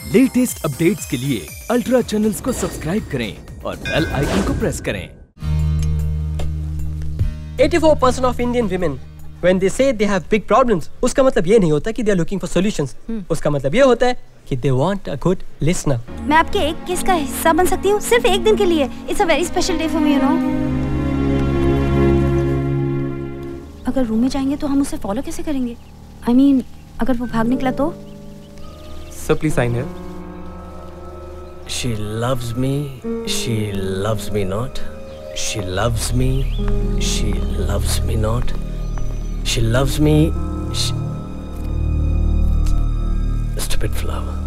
Latest updates के लिए ultra channels को सब्सक्राइब करें और बेल आइकन को प्रेस करें। 84% of Indian women when they say they have big problems, उसका मतलब ये नहीं होता कि they are looking for solutions. उसका मतलब ये होता है कि they want a good listener. मैं आपके एक केस का हिस्सा बन सकती हूँ सिर्फ एक दिन के लिए. It's a very special day for me, you know. अगर रूम में जाएंगे तो हम उसे फॉलो कैसे करेंगे? I mean, अगर वो भाग निकला तो? Sir, please sign here. She loves me. She loves me not. She loves me. She loves me not. She loves me. Stupid flower.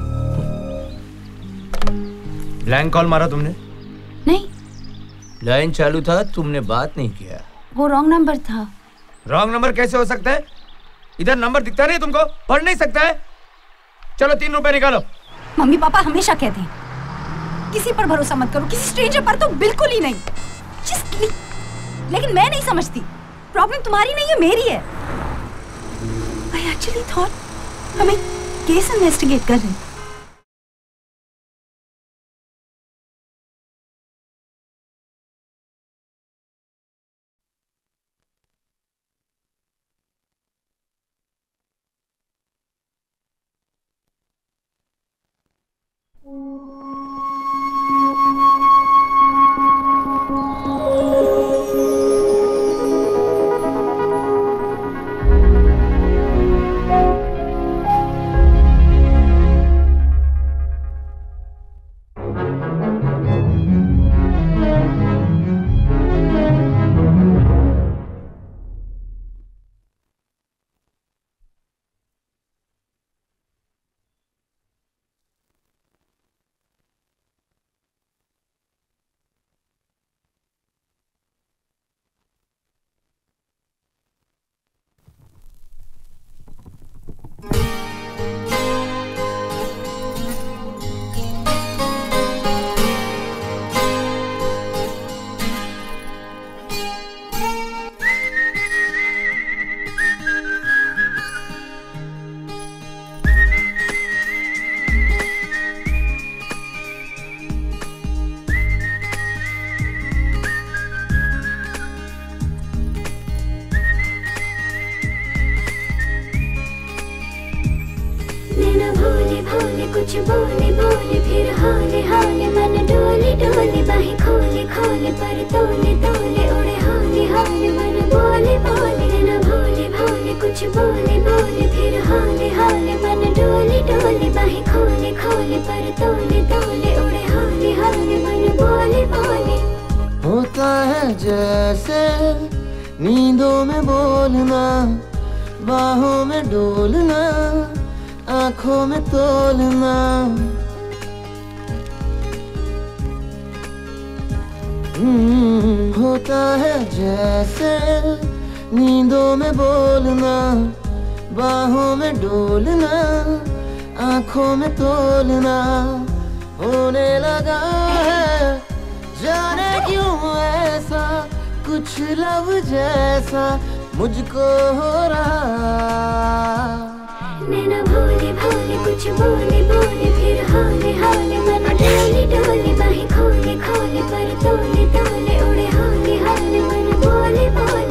Blank call मारा तुमने? नहीं. लाइन चालू था, तुमने बात नहीं किया. वो रॉन्ग नंबर था. रॉन्ग नंबर कैसे हो सकता है? इधर नंबर दिखता नहीं तुमको? पढ़ नहीं सकता है? चलो 3 रुपए निकालो. मम्मी पापा हमेशा कहते हैं किसी पर भरोसा मत करो, किसी स्ट्रेंजर पर तो बिल्कुल ही नहीं. लेकिन मैं नहीं समझती, प्रॉब्लम तुम्हारी नहीं है, मेरी है. I actually thought हम एक केस इन्वेस्टिगेट कर रहे हैं. कुछ बोले बोले फिर हाले हाले मन डोले डोले बाहें खोले खोले पर तोले तोले उड़े हाले हाले मन बोले बोले न भोले भोले कुछ बोले बोले फिर हाले हाले मन डोले डोले बाहें खोले खोले पर तोले तोले उड़े हाले हाले मन बोले बोले. होता है जैसे नींदों में बोलना, बाहों में डोलना, आँखों में तोलना. होता है जैसे नींदों में बोलना, बाहों में डोलना, आँखों में तोलना. होने लगा है जाने क्यों ऐसा, कुछ लव जैसा मुझको हो रहा. नैना भोले भोले कुछ बोले बोले फिर हाले हाले मन डोले डोले बाहें खोले खोले पर तोले तोले उड़े हाले हाले मन बोले बोले.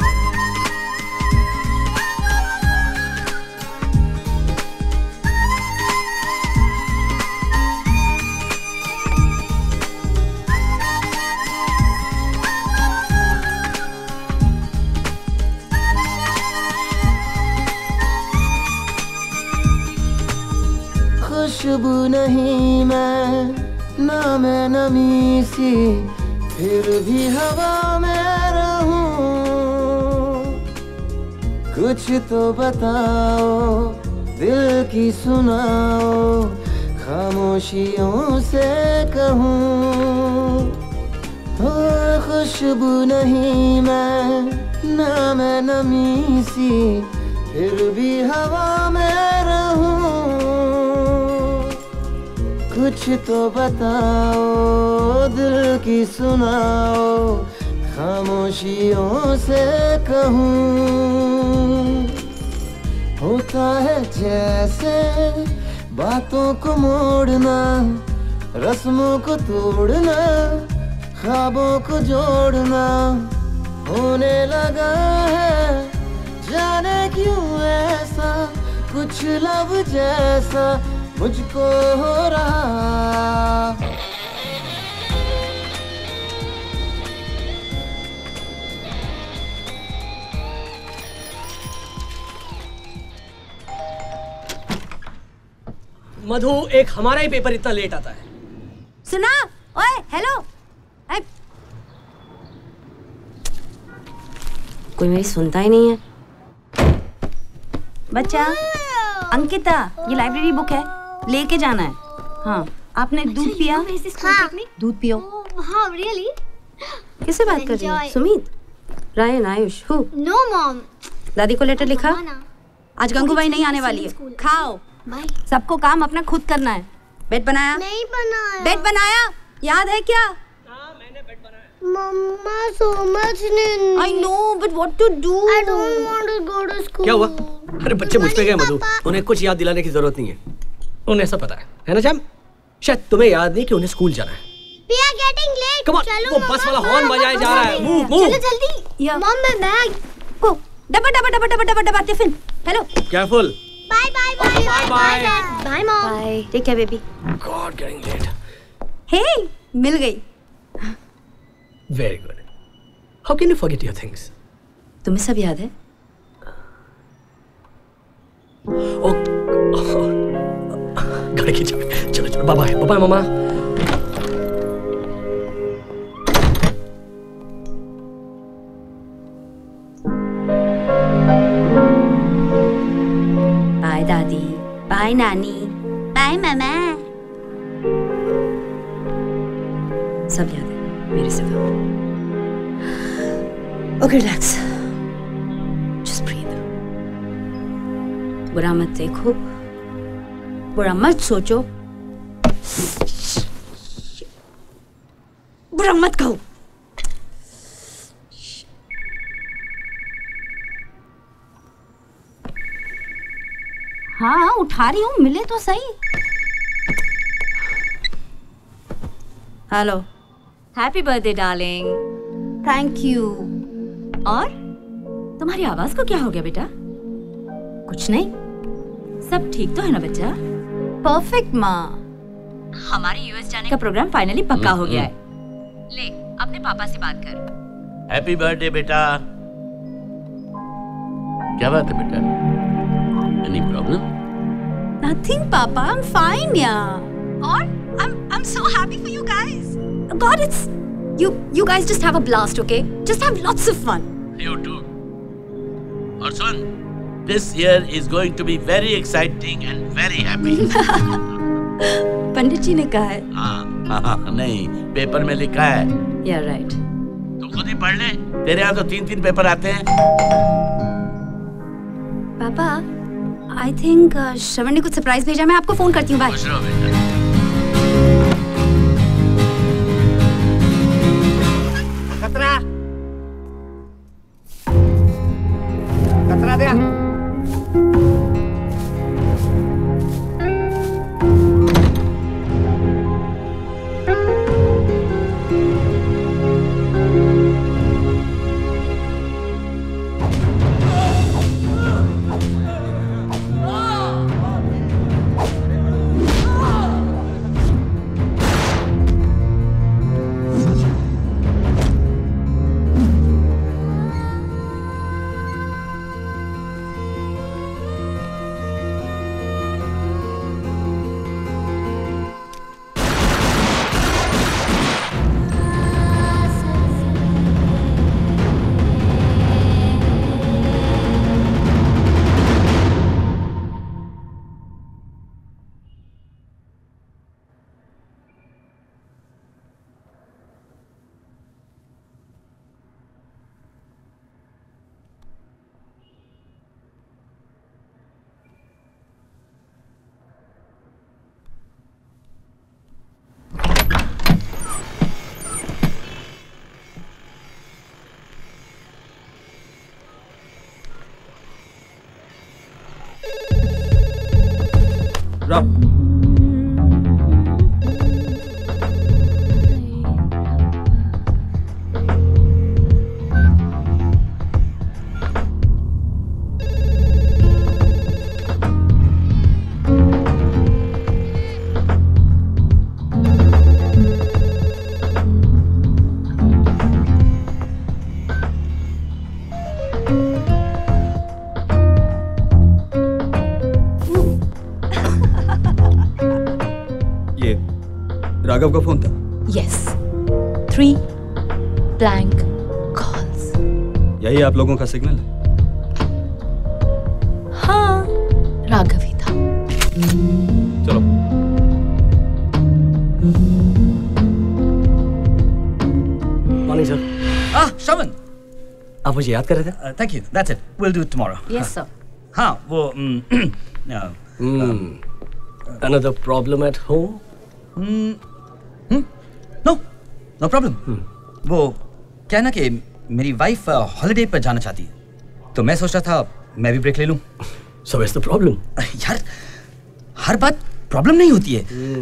खुशबू नहीं मैं, ना मैं नमी सी, फिर भी हवा में रहूं. कुछ तो बताओ, दिल की सुनाओ, खामोशियों से कहूं. हो खुशबू नहीं मैं, ना मैं नमी सी, फिर भी हवा में रहूं. कुछ तो बताओ, दिल की सुनाओ, खामोशियों से कहूं. होता है जैसे बातों को मोड़ना, रस्मों को तोड़ना, ख्वाबों को जोड़ना होने लगा है। जाने क्यों ऐसा कुछ लव जैसा मुझको हो रहा। मधु, एक हमारा ही पेपर इतना लेट आता है। सुना? ओए, हेलो। कोई मेरी सुनता ही नहीं है। बच्चा, अंकिता, ये लाइब्रेरी बुक है, लेके जाना है। हाँ, आपने दूध पिया? हाँ। दूध पियो। हाँ, really? किससे बात कर रही है? सुमित, रायन, आयुष, हु? No, mom. दादी को लेटर लिखा? आज गंगूबाई नहीं आने वाली है। खाओ। बाय। सबको काम अपना खुद करना है। बेड बनाया? नहीं बनाया। बेड बनाया? याद है क्या? Mama, so much ninny. I know, but what to do? I don't want to go to school. क्या हुआ? अरे बच्चे मुझ पे गए मधु, उन्हें कुछ याद दिलाने की जरूरत नहीं है, उन्हें सब पता है ना जैम? शायद तुम्हें याद नहीं कि उन्हें स्कूल जाना है। We are getting late. Come on, वो बस वाला हॉर्न बजाया जा रहा है। Move move. चलो जल्दी। Mom, my bag. Go. डब्बा डब्बा डब्बा डब्बा डब्बा डब्बा tiffin. Hello. Careful. Bye, bye, bye. Bye, bye. Bye, mom. Bye. Take care, baby. God, getting late. Hey, मिल गई। Very good. How can you forget your things? तुम्हें सब याद है? Oh, गाड़ी की चाबी। चलो चलो, बाय बाय, बाय मामा। बाय दादी, बाय नानी, बाय मामा। सब याद है मेरे सिवा। Okay, relax, just breathe. बुरा मत देखो, बुरा मत सोचो, बुरा मत कहो। हाँ, उठा रही हूँ, मिले तो सही। Hello. Happy birthday darling. Thank you. और तुम्हारी आवाज को क्या हो गया बेटा? कुछ नहीं। सब ठीक तो है ना बच्चा? परफेक्ट माँ। हमारे यूएस जाने का प्रोग्राम फाइनली पक्का हो गया है। ले, अपने पापा से बात कर। हैप्पी बर्थडे बेटा। क्या बात है बेटा? Any problem? Nothing, Papa. I'm fine, yeah. और I'm so happy for you guys. God, it's you guys just have a blast, okay? Just have lots of fun. You too. और सुन, this year is going to be very exciting and very happy. पंडित जी ने कहा है। हाँ, नहीं, paper में लिखा है। Yeah, right. तू खुद ही पढ़ ले, तेरे यहाँ तो 3-3 पेपर आते हैं। पापा, I think श्रवण ने कुछ सरप्राइज भेजा, मैं आपको फोन करती हूँ। बाय। खुश रहो बेटा। खतरा, खतरा दे। राघव का फोन था? Yes. 3 blank calls. यही आप लोगों का सिग्नल है? हाँ, राघव ही था। चलो। Morning sir. श्रवण, आप मुझे याद कर रहे थे? Thank you, that's it, will do it tomorrow. Yes sir. हाँ, वो Another problem at home? No problem. वो क्या है ना कि मेरी वाइफ हॉलिडे पर जाना चाहती है, तो मैं सोच रहा था मैं भी ब्रेक ले लूं। So what's the problem? यार, हर बात प्रॉब्लम नहीं होती है।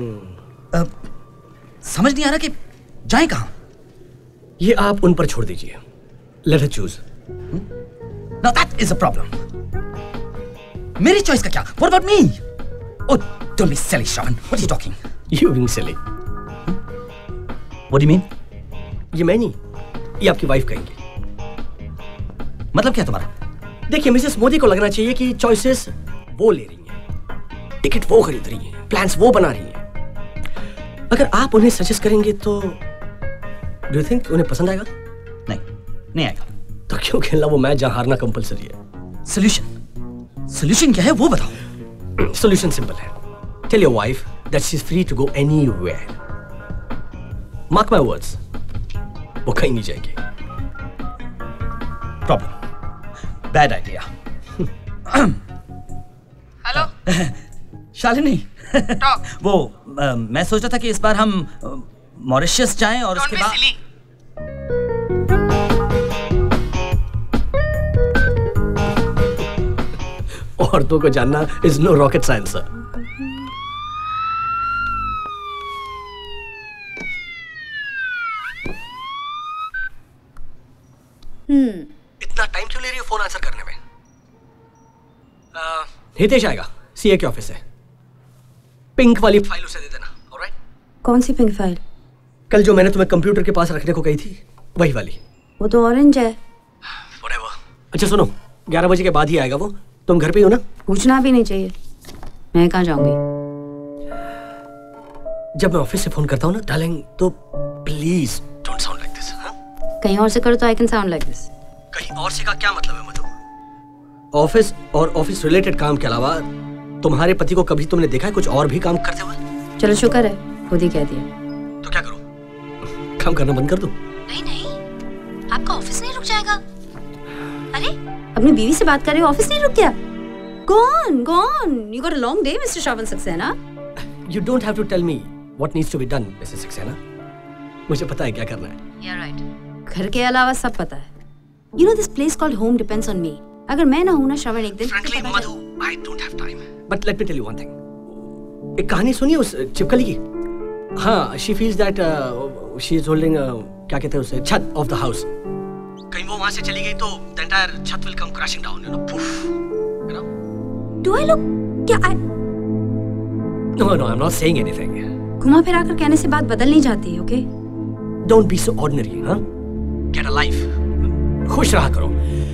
समझ नहीं आ रहा कि जाएं कहाँ। ये आप उन पर छोड़ दीजिए। Let her choose. Now that is a problem. मेरी चॉइस का क्या? What about me? Oh, don't be silly, Shravan. What are you talking? You being silly. What do you mean? ये मैं नहीं, ये आपकी वाइफ कहेंगी। मतलब क्या तुम्हारा? देखिए, मिसेस मोदी को लगना चाहिए कि चॉइसेस वो ले रही हैं, टिकट वो खरीद रही हैं, प्लान्स वो बना रही हैं। अगर आप उन्हें सजेस्ट करेंगे तो डू यू थिंक उन्हें पसंद आएगा? नहीं आएगा। तो क्यों खेलना वो मैच जहां हारना कंपलसरी है? सोल्यूशन क्या है वो बताओ। सोल्यूशन सिंपल है। Tell your wife that she is free to go anywhere. Mark my words, वो कहीं नहीं जाएगी। Problem, bad idea. Hello Shalini, वो मैं सोच रहा था कि इस बार हम मॉरिशस जाएं और उसके बाद औरतों को जानना is no rocket science sir. इतना टाइम क्यों ले रही हो फोन आंसर करने में? हितेश आएगा, सीए के ऑफिस से। पिंक वाली फाइल उसे दे देना। ऑलराइट? कौन सी पिंक फाइल? कल जो मैंने तुम्हें कंप्यूटर के पास रखने को कही थी, वही वाली। वो तो ऑरेंज है। अच्छा सुनो, 11 बजे के बाद ही आएगा वो। तुम घर पे ही हो ना? पूछना भी नहीं चाहिए, मैं कहाँ जाऊंगी। जब मैं ऑफिस से फोन करता हूँ ना डार्लिंग, तो please don't sound like this. कहीं और से करो तो I can sound like this. कहीं और से का क्या मतलब है मधु? ऑफिस और ऑफिस रिलेटेड काम के अलावा तुम्हारे पति को कभी तुमने देखा है कुछ और भी काम करते हुए? चलो शुक्र है, खुद ही कह दिया। तो क्या करूं? काम करना बंद कर दूं? नहीं, आपका ऑफिस नहीं रुक जाएगा। अरे, अपनी बीवी से बात कर रहे हो, ऑफिस नहीं रुक गया? Gone. You got a long day, Mr. Shefali Shah. You don't have to tell me what needs to be done, Mrs. Saxena. मुझे पता है क्या करना है। You're right. घर के अलावा सब पता है। You know this place called home depends on me. अगर मैं ना हूँ ना श्रवण एक दिन। Frankly, Madhu, I don't have time. But let me tell you one thing. एक कहानी सुनी उस चिपकली की? हाँ, she feels that she is holding क्या कहते हैं उसे, छत of the house. कहीं वो वहाँ से चली गई तो the entire छत will come crashing down, you know, poof. You know? Do I look? क्या I? No, I'm not saying anything. घुमा फिरा कर कहने से बात बदल नहीं जाती, okay? Don't be so ordinary, huh? Get a life. खुश रहा करो।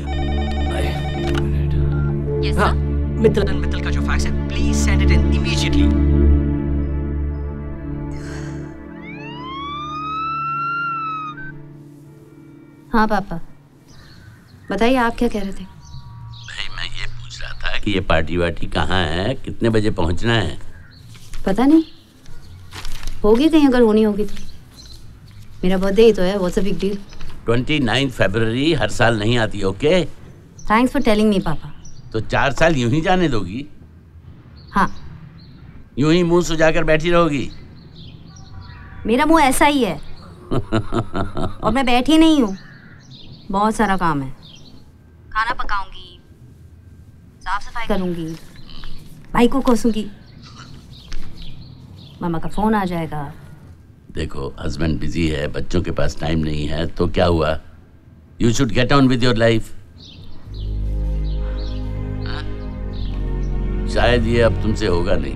Yes, हाँ, मित्तल का जो फैक्स है, please send it in immediately. हाँ पापा, बताइए आप क्या कह रहे थे? भाई मैं ये पूछ रहा था कि ये पार्टी वार्टी कहाँ है, कितने बजे पहुँचना है? पता नहीं, होगी कहीं, अगर होनी होगी तो। मेरा बर्थडे ही तो है, व्हाट्स अ बिग डील। 29 फरवरी हर साल नहीं आती, okay? Thanks for telling me पापा। तो 4 साल यूं ही जाने दोगी? हाँ। यूं ही मुंह सुजाकर बैठी रहोगी? मेरा मुंह ऐसा ही है और मैं बैठी नहीं हूँ, बहुत सारा काम है। खाना पकाऊंगी, साफ सफाई करूंगी, भाई को कोसूंगी, मामा का फोन आ जाएगा। देखो हस्बैंड बिजी है, बच्चों के पास टाइम नहीं है, तो क्या हुआ? You should get on with your life. शायद ये अब तुमसे होगा नहीं।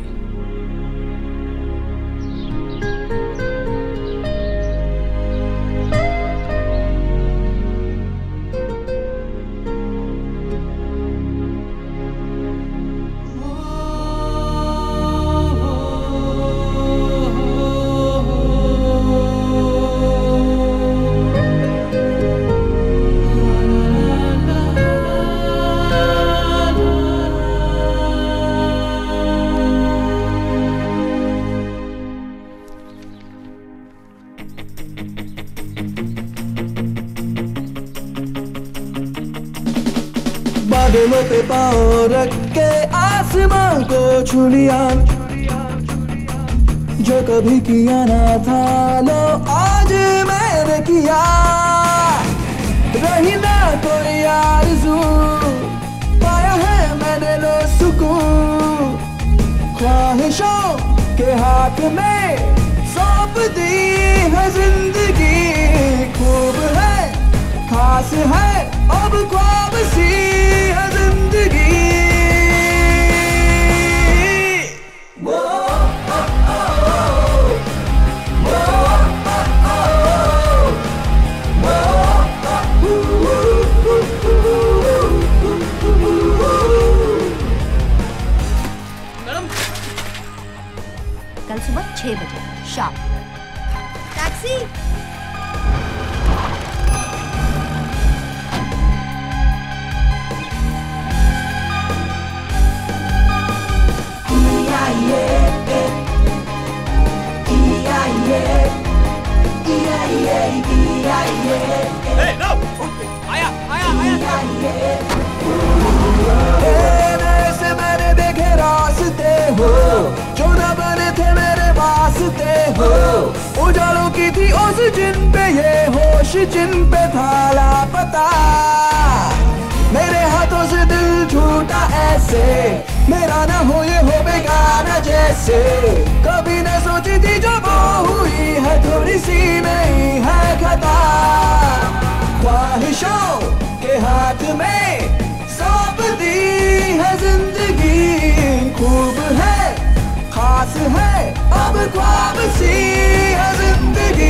बादलों पे पाँव रख के आसमां को छू लिया, जो कभी किया ना था लो आज मैंने किया। रही ना कोई आरज़ू, पाया है मैंने लो सुकून, ख्वाहिशों के हाथ में सौंप दी है जिंदगी। खूब है, खास है, अब ख्वाब सी है जिंदगी। कल सुबह 6 बजे शार्प। टैक्सी। ऐसे मैंने देखे रास्ते हो, जो न बने थे मेरे वास्ते हो। उजालों की थी उस जिन पे ये होश, जिन पे था लापता। मेरे हाथों से दिल छूटा ऐसे, मेरा ना हो ये हो बेगाना जैसे। कभी न सोची थी जो वो हुई है, थोड़ी सी नहीं है खता। ख्वाहिशों के हाथ में सौंप दी है जिंदगी। खूब है, खास है, अब ख्वाब सी है जिंदगी।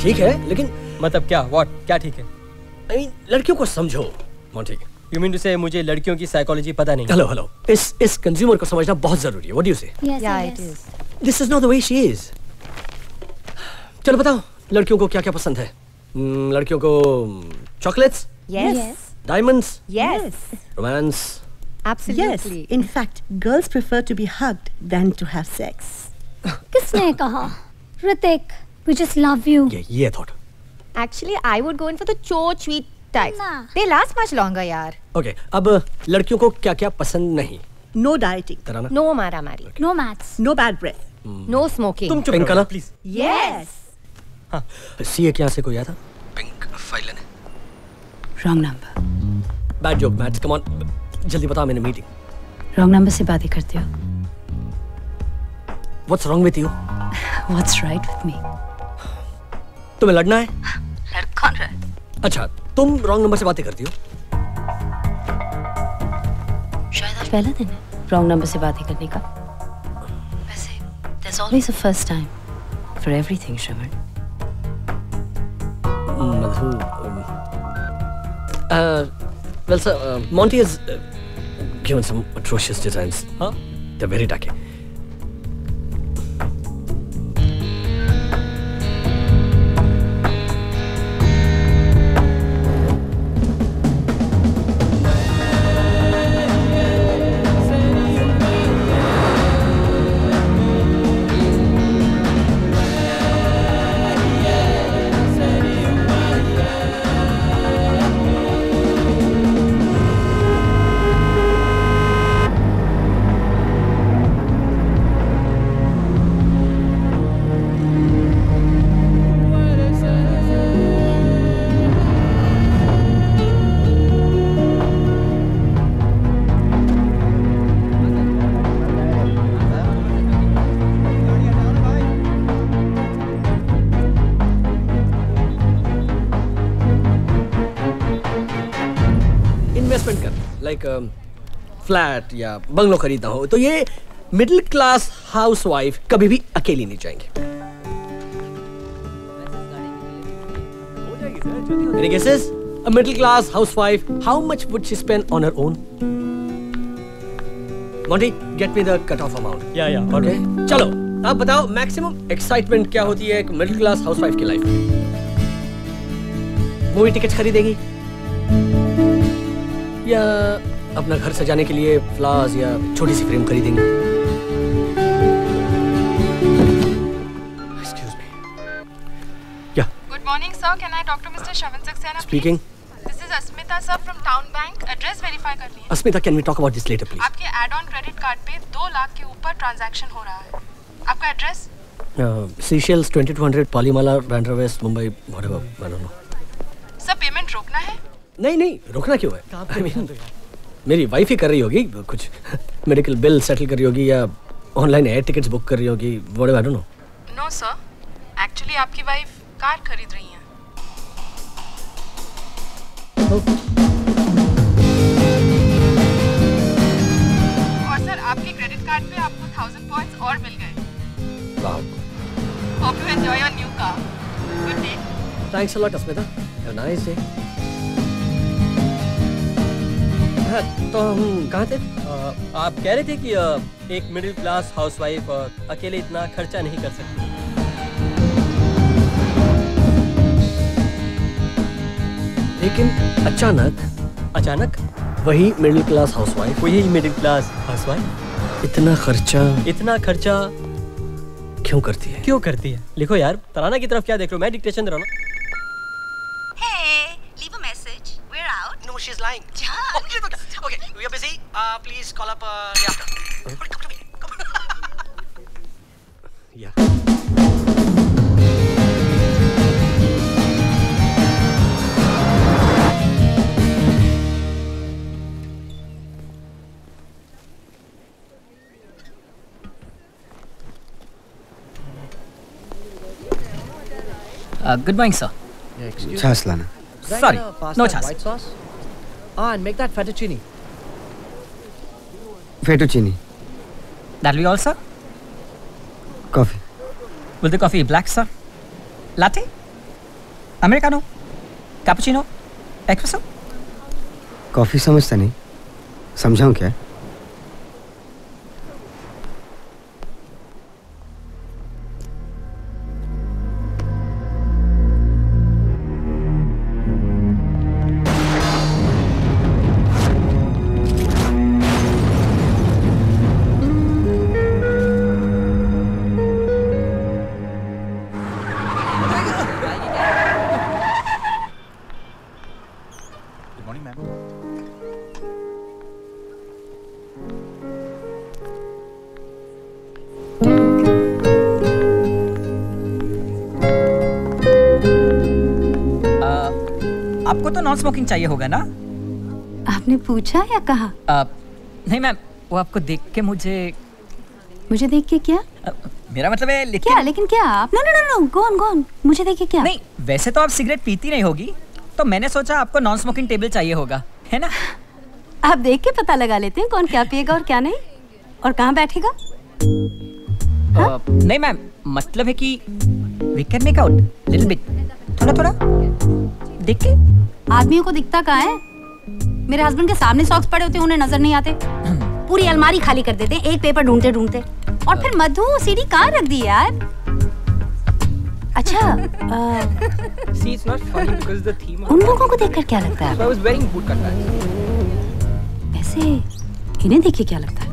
ठीक है लेकिन मतलब क्या? व्हाट? क्या ठीक है? I mean, लड़कियों को समझो Monty. You mean to say मुझे लड़कियों की साइकोलॉजी पता नहीं? हेलो इस कंज्यूमर को समझना बहुत जरूरी है। What do you say? Yes, it is. This is not the way she is. चलो बताओ लड़कियों को क्या क्या पसंद है? लड़कियों को chocolates? Yes. Diamonds? Yes. Romance? Absolutely. Yes. In fact, girls prefer to be hugged than to have sex. किसने कहा? Ritik, we just love you. ये thought. Actually, I would go in for the sweet types. Nah. They last much longer, यार. Okay, अब लड़कियों को क्या क्या पसंद नहीं? No dieting. तराना? No मारामारी. No maths. No bad breath. No smoking. तुम चुप रहो प्लीज। Yes. हाँ, सीए के यहाँ से कोई आया था? पिंक फाइल लेने। Wrong number. Bad joke Matt's, come on जल्दी बताओ, मैंने मीटिंग। रॉन्ग नंबर से बातें करते हो। What's wrong with you? What's right with me? तुम्हें लड़ना है? लड़ कौन रहा है? अच्छा, तुम रॉन्ग नंबर से बातें करती हो? शायद आज पहला दिन है रॉन्ग नंबर से बातें करने का। वैसे there's always a first time for everything, Shravan. Madhu, well sir, Monty has given some atrocious designs. Huh? They're very tacky. Flat या बंगलो खरीदना हो तो ये मिडिल क्लास हाउसवाइफ कभी भी अकेली नहीं जाएंगे। Any guesses? A middle class housewife, how much would she spend on her own? Monty, get me the cut-off amount. Yeah. Okay. चलो, अब बताओ मैक्सिमम एक्साइटमेंट क्या होती है एक मिडिल क्लास हाउसवाइफ की लाइफ में? मूवी टिकट खरीदेगी या अपना घर सजाने के लिए फ्लावर्स या छोटी सी फ्रेम खरीदेंगे? Excuse me. Yeah. Good morning, sir. Can I talk to Mr. Shefali Shah? Speaking. This is Asmita, sir, from Town Bank. Address verify करनी है. Asmita, can we talk about this later, please? आपके add-on credit card पे 2 लाख के ऊपर transaction हो रहा है. आपका address? Seychelles 2200 Palimala, Bandra West, Mumbai, whatever. I don't know. Sir payment रोकना है? नहीं, रोकना क्यों है? I mean, मेरी वाइफ ही कर रही होगी कुछ मेडिकल बिल सेटल कर रही होगी या ऑनलाइन एयर टिकट्स बुक कर रही होगी, whatever, I don't know. No sir, actually आपकी वाइफ कार खरीद रही हैं। और सर आपके क्रेडिट कार्ड पे आपको 1000 पॉइंट्स और मिल गए। Wow. Hope you enjoy your new car. Good day. Thanks a lot Asmita, have a nice day. तो हम कहाँ थे? आप कह रहे थे कि एक मिडिल क्लास हाउसवाइफ अकेले इतना खर्चा नहीं कर सकती। लेकिन अचानक वही मिडिल क्लास हाउसवाइफ इतना खर्चा क्यों करती है? लिखो यार, तराना की तरफ क्या देख रहे हो? मैं डिक्टेशन दे रहा हूँ ना। Leave a message. We're out. No, she's lying. Okay, we are busy. Please call up day after. Come to me. Come. Yeah. Good morning, sir. Chas lana. Sorry, no chas. White sauce? And make that fettuccine. Fettuccine. That'll be all, sir. Coffee. Will the coffee be black, sir? Latte? Americano, cappuccino, expresso. Coffee समझता नहीं, समझाऊं क्या? आपको तो non smoking चाहिए होगा ना? आपने पूछा या कहा? नहीं मैम, वो आपको देख के मुझे देख के क्या? मेरा मतलब है लेकिन क्या? लेकिन क्या? आप नो गॉन मुझे देख के क्या? नहीं, वैसे तो आप सिगरेट पीती नहीं होगी, तो मैंने सोचा आपको नॉन स्मोकिंग टेबल चाहिए होगा, है ना? आप देख के पता लगा लेते हैं कौन क्या पिएगा और क्या नहीं, और कहाँ बैठेगा। नहीं मैम, मतलब है कि we can make out little bit, थोड़ा देख के। आदमियों को दिखता कहाँ है? मेरे हस्बैंड के सामने सॉक्स पड़े होते हैं, उन्हें नजर नहीं आते। पूरी अलमारी खाली कर देते हैं एक पेपर ढूंढते ढूंढते। और फिर मधु सीढ़ी कहाँ रख दी यार? अच्छा, See, it's not funny because the theme of उन लोगों को देखकर क्या लगता है? So I was wearing bootcut pants. वैसे इन्हें देख के क्या लगता है?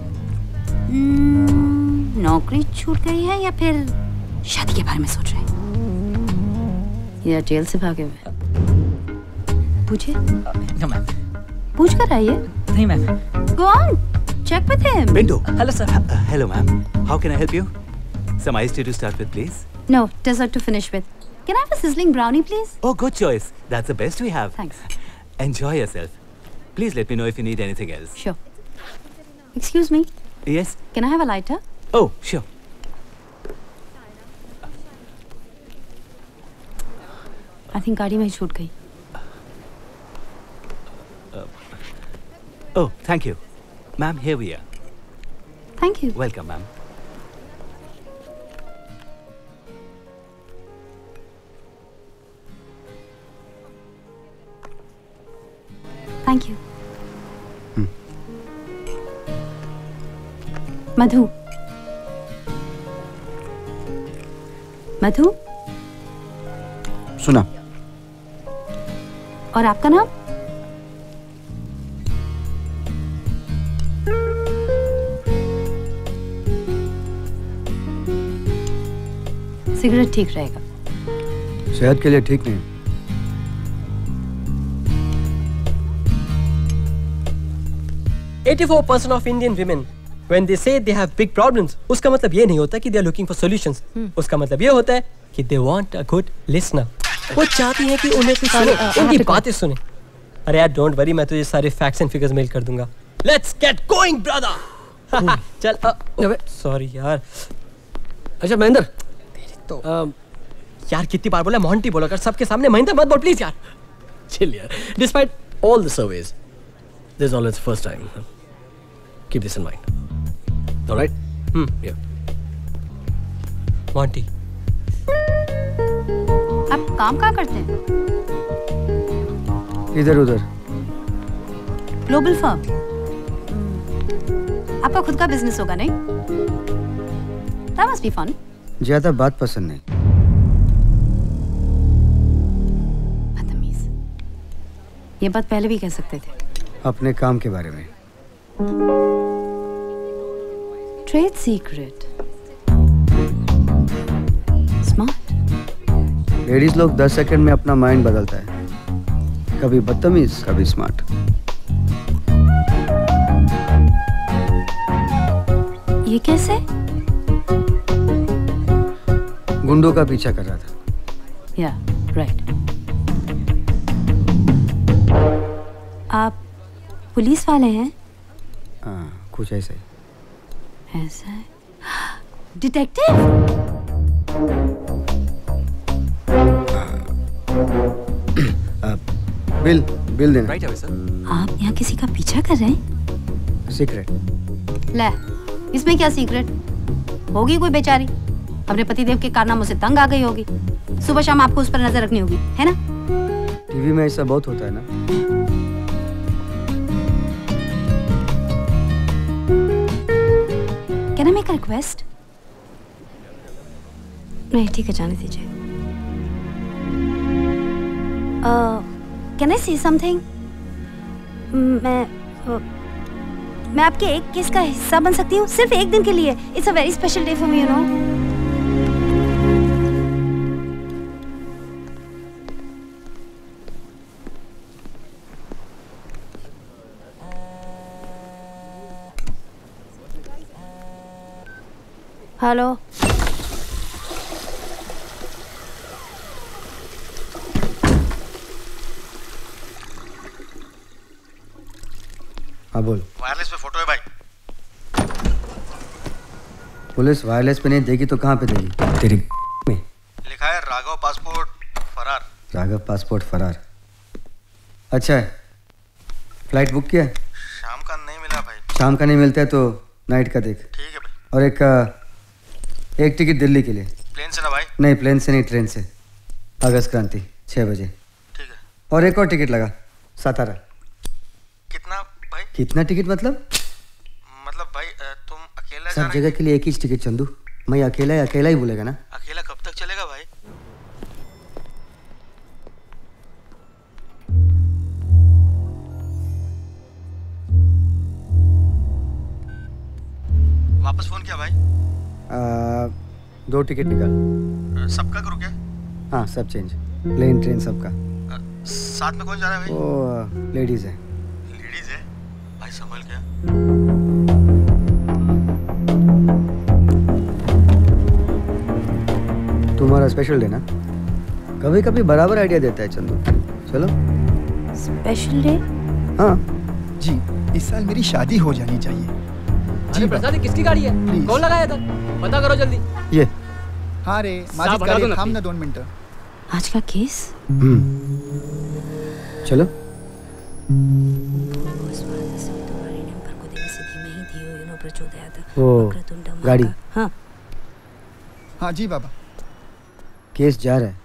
नौकरी छूट गई है या फिर शादी के बारे में सोच रहे हैं या जेल से भागे हुए? पूछिए। No ma'am. पूछ कर आइए। नहीं ma'am. Go on, check with him. Bindu. Hello sir. Hello ma'am. How can I help you? Some iced tea to start with, please. No, dessert to finish with. Can I have a sizzling brownie, please? Oh, good choice. That's the best we have. Thanks. Enjoy yourself. Please let me know if you need anything else. Sure. Excuse me. Yes? Can I have a lighter? Oh, sure. I think गाड़ी में ही छूट गई। Oh, thank you. Ma'am, here we are. Thank you. Welcome, ma'am. Thank you. मधु। मधु? सुना। और आपका नाम? Cigarette ठीक रहेगा। सेहत के लिए ठीक नहीं। 84% of Indian women when they say they have big problems, उसका मतलब ये नहीं होता कि they are looking for solutions. उसका मतलब ये होता है कि they want a good listener. वो चाहती हैं कि उन्हें कोई सुने, उनकी बातें सुने। अरे यार डोंट वरी, मैं तुझे सारे फैक्ट्स एंड फिगर्स मेल कर दूंगा। Let's get going brother. चल। सॉरी यार। अच्छा महेंद्र, तो यार कितनी बार बोला मोंटी बोला कर, सबके सामने महेंद्र मत बोल प्लीज यार। chill यार। Despite all the surveys, this is always the first time. Keep this in mind. All right? Yeah. Monty, आप काम कहाँ करते हैं? इधर उधर। Global firm. आपका खुद का बिजनेस होगा नहीं? That must be fun. ज्यादा बात पसंद नहीं। बदतमीज। ये बात पहले भी कह सकते थे। अपने काम के बारे में। Trade secret. स्मार्ट। लेडीज लोग 10 सेकंड में अपना माइंड बदलता है, कभी बदतमीज कभी स्मार्ट। ये कैसे? गुंडों का पीछा कर रहा था। या राइट। आप पुलिस वाले हैं? हाँ, कुछ ऐसा ही। ऐसा है। डिटेक्टिव? बिल देना। Right away, sir. आप यहाँ किसी का पीछा कर रहे हैं? सीक्रेट। ले, इसमें क्या सीक्रेट? होगी कोई बेचारी, अपने पतिदेव के कारनामों से तंग आ गई होगी, सुबह शाम आपको उस पर नजर रखनी होगी, है ना? टीवी में ऐसा बहुत होता है ना। Can I make a request? नहीं, ठीक है, जाने दीजिए। Can I say something? मैं आपके एक केस का हिस्सा बन सकती हूँ सिर्फ एक दिन के लिए। It's a very special day for me, you know. Hello. हाँ बोल। वायरलेस पे फोटो है भाई। पुलिस वायरलेस पे नहीं देगी तो कहाँ पे देगी? तेरी में लिखा है राघव पासपोर्ट फरार। राघव पासपोर्ट फरार। अच्छा है, फ्लाइट बुक किया? शाम का नहीं मिला भाई। शाम का नहीं मिलता है तो नाइट का देख। ठीक है भाई। और एक टिकट दिल्ली के लिए। प्लेन से ना भाई? नहीं, प्लेन से नहीं, ट्रेन से। अगस्त क्रांति 6 बजे। ठीक है। और एक और टिकट लगा, सातारा। कितना भाई? कितना टिकट मतलब भाई तुम अकेला सब जगह के लिए एक ही टिकट चंदू। मैं अकेला ही बोलेगा ना। अकेला कब तक चलेगा भाई? वापस फोन किया भाई? 2 टिकट निकाल। सबका करो क्या? हाँ, सब चेंज, प्लेन ट्रेन सबका। साथ में कौन जा रहा है भाई? वो लेडीज है। लेडीज है भाई, संभल क्या। तुम्हारा स्पेशल डे ना, कभी कभी बराबर आइडिया देता है चंदू। चलो। Special day? हाँ जी, इस साल मेरी शादी हो जानी चाहिए। अरे प्रसाद, किसकी गाड़ी है? कौन लगाया था? पता करो जल्दी। ये हाँ रे, माजिद गाड़ी थाम ना 2 मिनट। आज का केस? चलो। वो गाड़ी। हाँ हाँ जी बाबा। केस जा रहा है।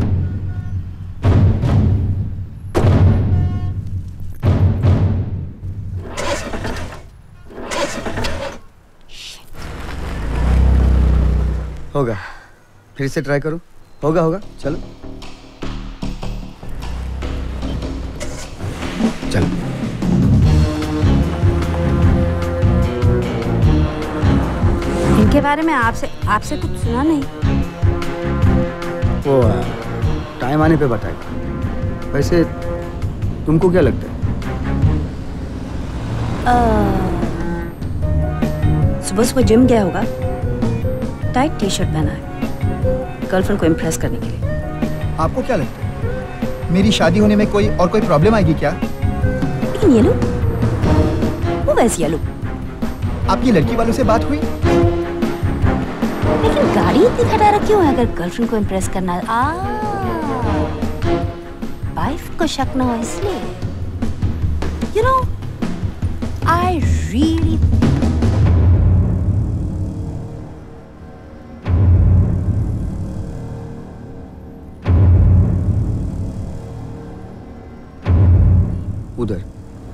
होगा, फिर से ट्राई करो। होगा, चलो चलो। इनके बारे में आपसे कुछ सुना नहीं। वो टाइम आने पे बताएगा। वैसे तुमको क्या लगता है? सुबह जिम गया होगा, टाइट टी शर्ट पहना है, गर्लफ्रेंड को इम्प्रेस करने के लिए। आपको क्या लगता है मेरी शादी होने में कोई प्रॉब्लम आएगी क्या? लेकिन ये लो, वो वैसी लो। आपकी लड़की वालों से बात हुई? लेकिन गाड़ी इतनी खड़ा रखी हुई है अगर गर्लफ्रेंड को इम्प्रेस करना। वाइफ को शक ना हो इसलिए। You know, I really उधर।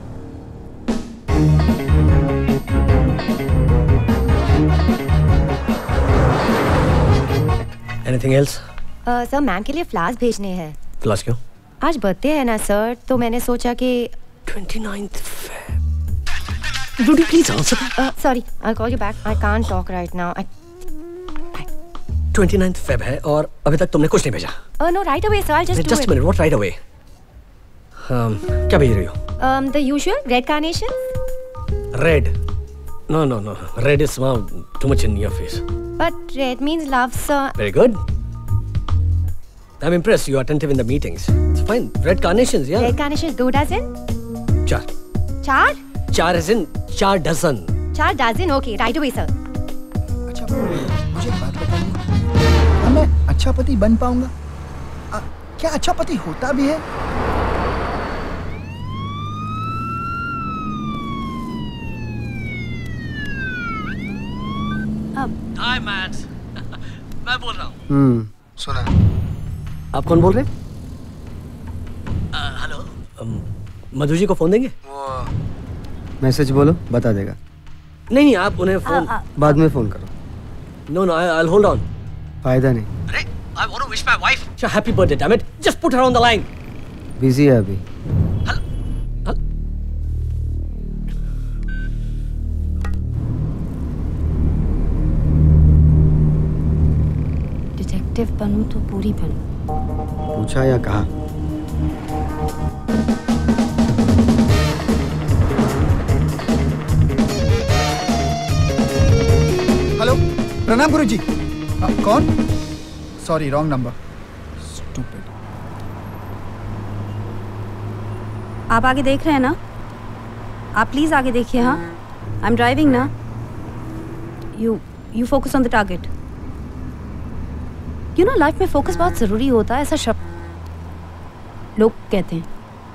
Anything else? सर, मैम के लिए फ्लावर्स भेजने हैं। फ्लावर्स क्यों? आज बर्थडे है ना सर, तो मैंने सोचा कि 29th Feb. Would you please answer that? Sorry, I'll call you back. I can't talk right now. 29th Feb है और अभी तक तुमने कुछ नहीं भेजा। No, right away, sir. I'll just do it. Just a minute. What right away? क्या भेज रही हो? The usual red carnations. Red. No. Red is too much in your face. But red means love, sir. Very good. I'm impressed. You're attentive in the meetings. It's fine. Red carnations, yeah. Red carnations, 2 dozen. 4. 4? 4 as in 4 dozen. 4 dozen, okay. Right away, sir. अच्छा, मुझे एक बात बताइए, क्या मैं अच्छा पति बन पाऊंगा? क्या अच्छा पति होता भी है? Hi Matt. मैं बोल रहा हूँ। सुना, आप कौन बोल रहे हैं? हेलो, मधु जी को फोन देंगे? मैसेज बोलो, बता देगा। नहीं, आप उन्हें फोन बाद में फोन करो। No, I'll hold on. फायदा नहीं। अरे, I want to wish my wife a happy birthday, damn it. Just put her on the line. Busy है अभी। डिटेक्टिव बनूं तो पूरी बनूं। पूछा या कहा? हेलो, प्रणाम गुरुजी। कौन? Sorry, wrong number. स्टूपिड। आप आगे देख रहे हैं ना? आप प्लीज आगे देखिए। हाँ, आई एम ड्राइविंग ना। You focus on the target. You know, life में फोकस बहुत जरूरी होता है, ऐसा शब्द लोग कहते हैं।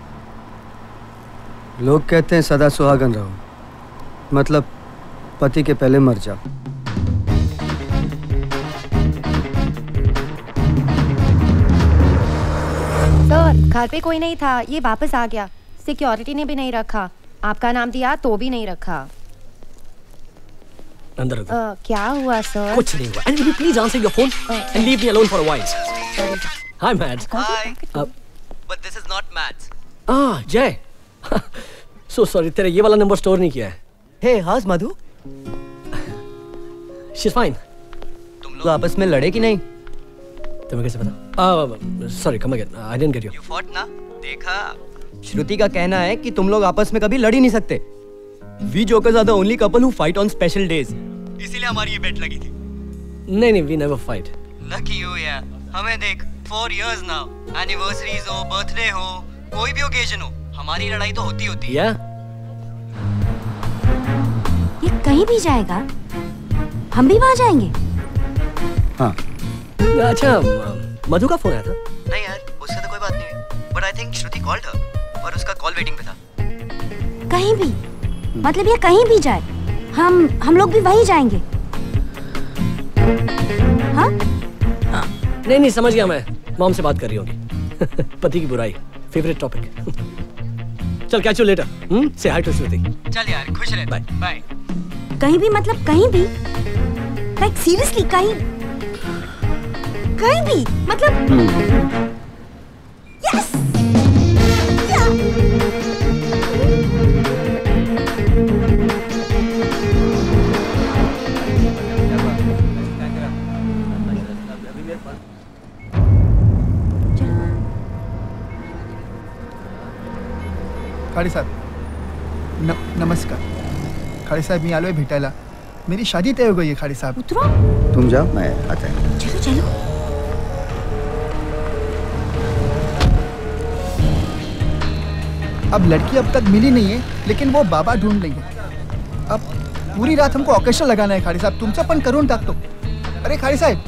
लोग कहते हैं सदा सुहागन रहो, मतलब पति के पहले मर जाओ। सर, घर पे कोई नहीं था, ये वापस आ गया। सिक्योरिटी ने भी नहीं रखा, आपका नाम दिया तो भी नहीं रखा। अंदर रखो। क्या हुआ सर? कुछ नहीं हुआ। And will you please answer your phone and leave me alone for a while? Hi, Mads. Hi. But this is not Mads. Jay. So sorry, तेरा ये वाला नंबर स्टोर नहीं किया है। Hey, how's Madhu? She's fine. तुम लोग आपस में लड़े कि नहीं? तुम्हें कैसे पता? Sorry, come again. I didn't get you. You fought ना? देखा? श्रुति का कहना है कि तुम लोग आपस में कभी लड़ ही नहीं सकते। We jokers are the only couple who fight on special days. इसीलिए हमारी ये बेट लगी थी। नहीं, we never fight. Lucky you यार। हमें देख, 4 years now. Anniversaries हो, birthday हो, कोई भी occasion हो, हमारी लड़ाई तो होती है। Yeah. ये कहीं भी जाएगा, हम भी वहाँ जाएंगे। हाँ। अच्छा, मधु का फोन आया था? नहीं यार, उससे तो कोई बात नहीं हुई। But I think Shruti called her, और उसका कॉल वेटिंग पे था। कहीं भी, मतलब ये कहीं भी जाए, हम लोग भी वहीं जाएंगे। हाँ? नहीं, समझ गया मैं। मॉम से बात कर रही होगी। पति की बुराई, फेवरेट टॉपिक। चल, कैच यू लेटर। से हाय टू श्रुति। चल यार, खुश रह। Bye bye. कहीं भी मतलब कहीं भी, लाइक सीरियसली कहीं भी मतलब। यस। खाडे साहेब, नमस्कार. खाडे साहेब, मी आलोय भेटायला. मेरी शादी तय हो गई है खाडे साहब. उतरो. तुम जाओ, मैं आता हूँ. चलो. अब लड़की अब तक मिली नहीं है, लेकिन वो बाबा ढूंढ रही है. अब पूरी रात हमको ऑर्केस्ट्रा लगाना है खाडे साहब. तुमचं पण करून टाकतो. अरे खाडे साहेब,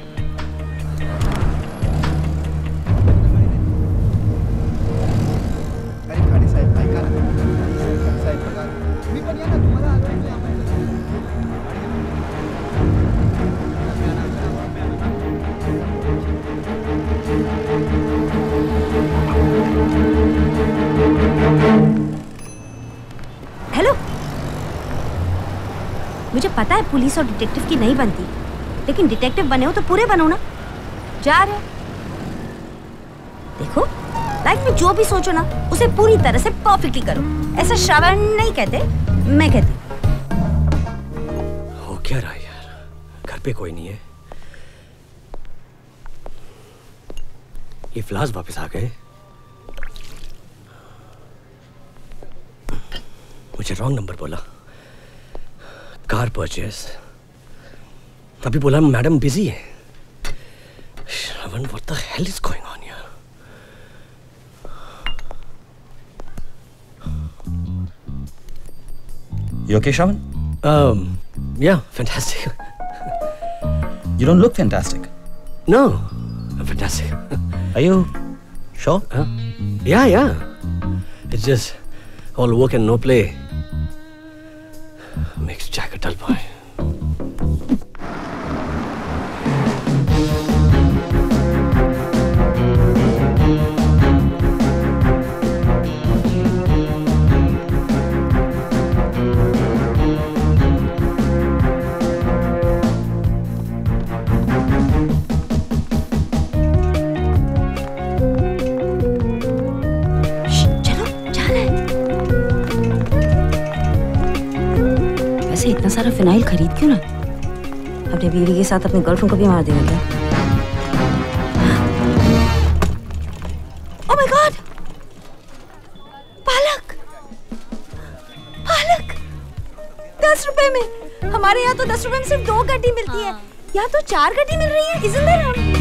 मुझे पता है पुलिस और डिटेक्टिव की नहीं बनती, लेकिन डिटेक्टिव बने हो तो पूरे बनो ना. जा रहे हो. देखो, लाइफ में जो भी सोचो ना, उसे पूरी तरह से परफेक्टली करो. ऐसा श्रावण नहीं कहते, मैं कहती. हो क्या रहा है यार? घर पे कोई नहीं है. ये फ्लास वापस आ गए. मुझे रॉन्ग नंबर बोला. Car purchase. तभी बोला मैडम बिजी है. Shravan, what the hell is going on here? You okay, Shravan? Yeah, fantastic. You don't look fantastic. No, I'm fantastic. Are you sure? Yeah. It's just all work and no play. Makes Jack a dull boy. सारा phenyl खरीद क्यों ना अपने बीवी के साथ अपने girlfriend को भी मार देगा क्या? ओह माय गॉड, पालक 10 रुपए में। हमारे यहाँ तो 10 रुपए में सिर्फ 2 गड्डी मिलती है, यहाँ तो 4 गड्डी मिल रही है। Isn't that wrong?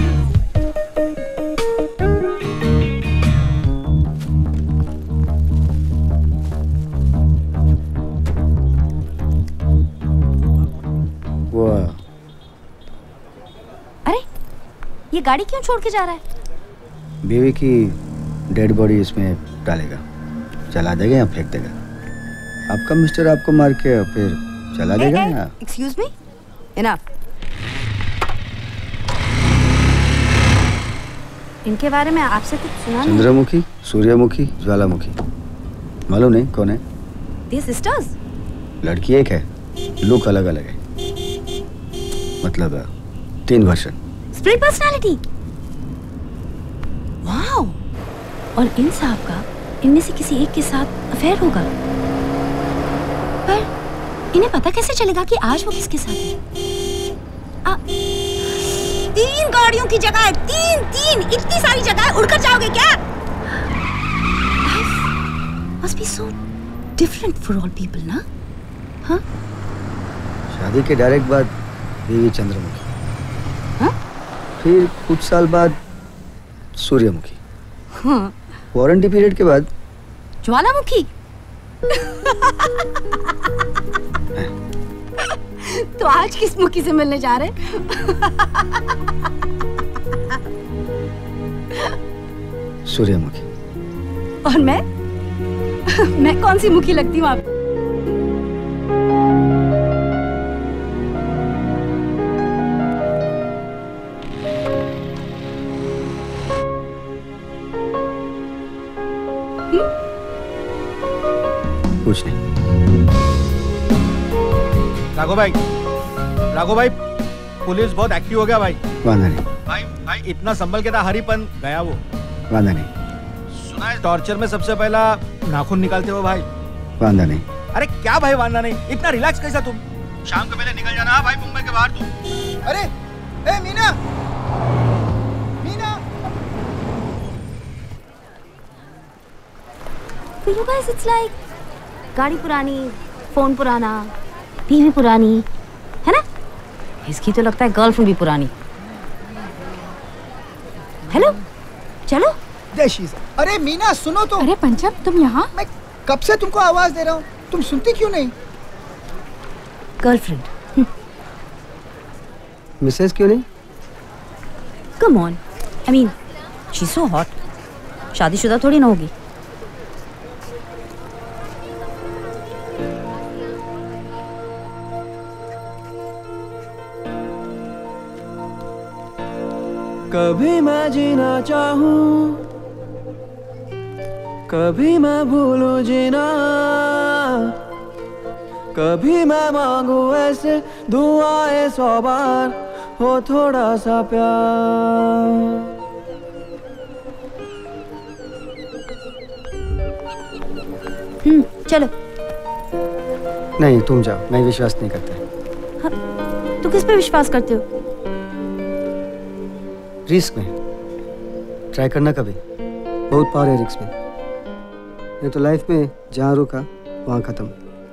अरे ये गाड़ी क्यों छोड़ के जा रहा है? बीवी की डेड बॉडी इसमें डालेगा, चला देगा या फेंक देगा। आपका मिस्टर आपको मार के फिर चला देगा या? Excuse me, enough. इनके बारे में आपसे कुछ सुना नहीं? चंद्रमुखी, सूर्यमुखी, ज्वालामुखी, मालूम नहीं कौन है? ये सिस्टर्स? लड़की एक है, लुक अलग अलग है, मतलब 3 वर्षन। Split personality. वाओ। और इन साहब का इनमें से किसी एक के साथ अफेयर होगा, पर इन्हें पता कैसे चलेगा कि आज वो किसके साथ है? 3 गाड़ियों की जगह है, 3 इतनी सारी जगह है, उड़कर जाओगे क्या? Life must be so different for all people, ना? हाँ? शादी के डायरेक्ट बाद बीवी चंद्रमुखी, हाँ? फिर कुछ साल बाद सूर्यमुखी, हाँ? वारंटी पीरियड के बाद ज्वालामुखी। तो आज किस मुखी से मिलने जा रहे? सूर्यमुखी। और मैं कौन सी मुखी लगती हूँ आप? कुछ नहीं। राघव भाई, पुलिस बहुत एक्टिव हो गया भाई। वादा नहीं भाई इतना संभल के था, हरीपन गया वो। वादा नहीं। सुना है टॉर्चर में सबसे पहला नाखून निकालते हो भाई। वादा नहीं। अरे क्या भाई वादा नहीं, इतना रिलैक्स कैसा तुम? शाम को पहले निकल जाना भाई मुंबई के बाहर तुम। अरे ए Meena, For you guys it's like गाड़ी पुरानी, फोन पुराना, टीवी पुरानी, है ना? इसकी तो लगता है गर्लफ्रेंड भी पुरानी। हेलो, चलो। अरे मीना सुनो तो। अरे पंचम तुम यहाँ? मैं कब से तुमको आवाज दे रहा हूँ, तुम सुनती क्यों नहीं? गर्लफ्रेंड। मिसेस क्यों नहीं? Come on, I mean, she's so hot. शादीशुदा थोड़ी ना होगी। कभी मैं जीना चाहूं, कभी मैं भूलूं जीना, कभी मैं मांगू ऐसे दुआएं 100 बार, हो थोड़ा सा प्यार। चलो। नहीं तुम जाओ, मैं विश्वास नहीं करता। हाँ, तू किस पे विश्वास करते हो? रिस्क में ट्राई करना कभी, बहुत पावर है रिस्क में। नहीं तो लाइफ में जहाँ रुका वहाँ खत्म।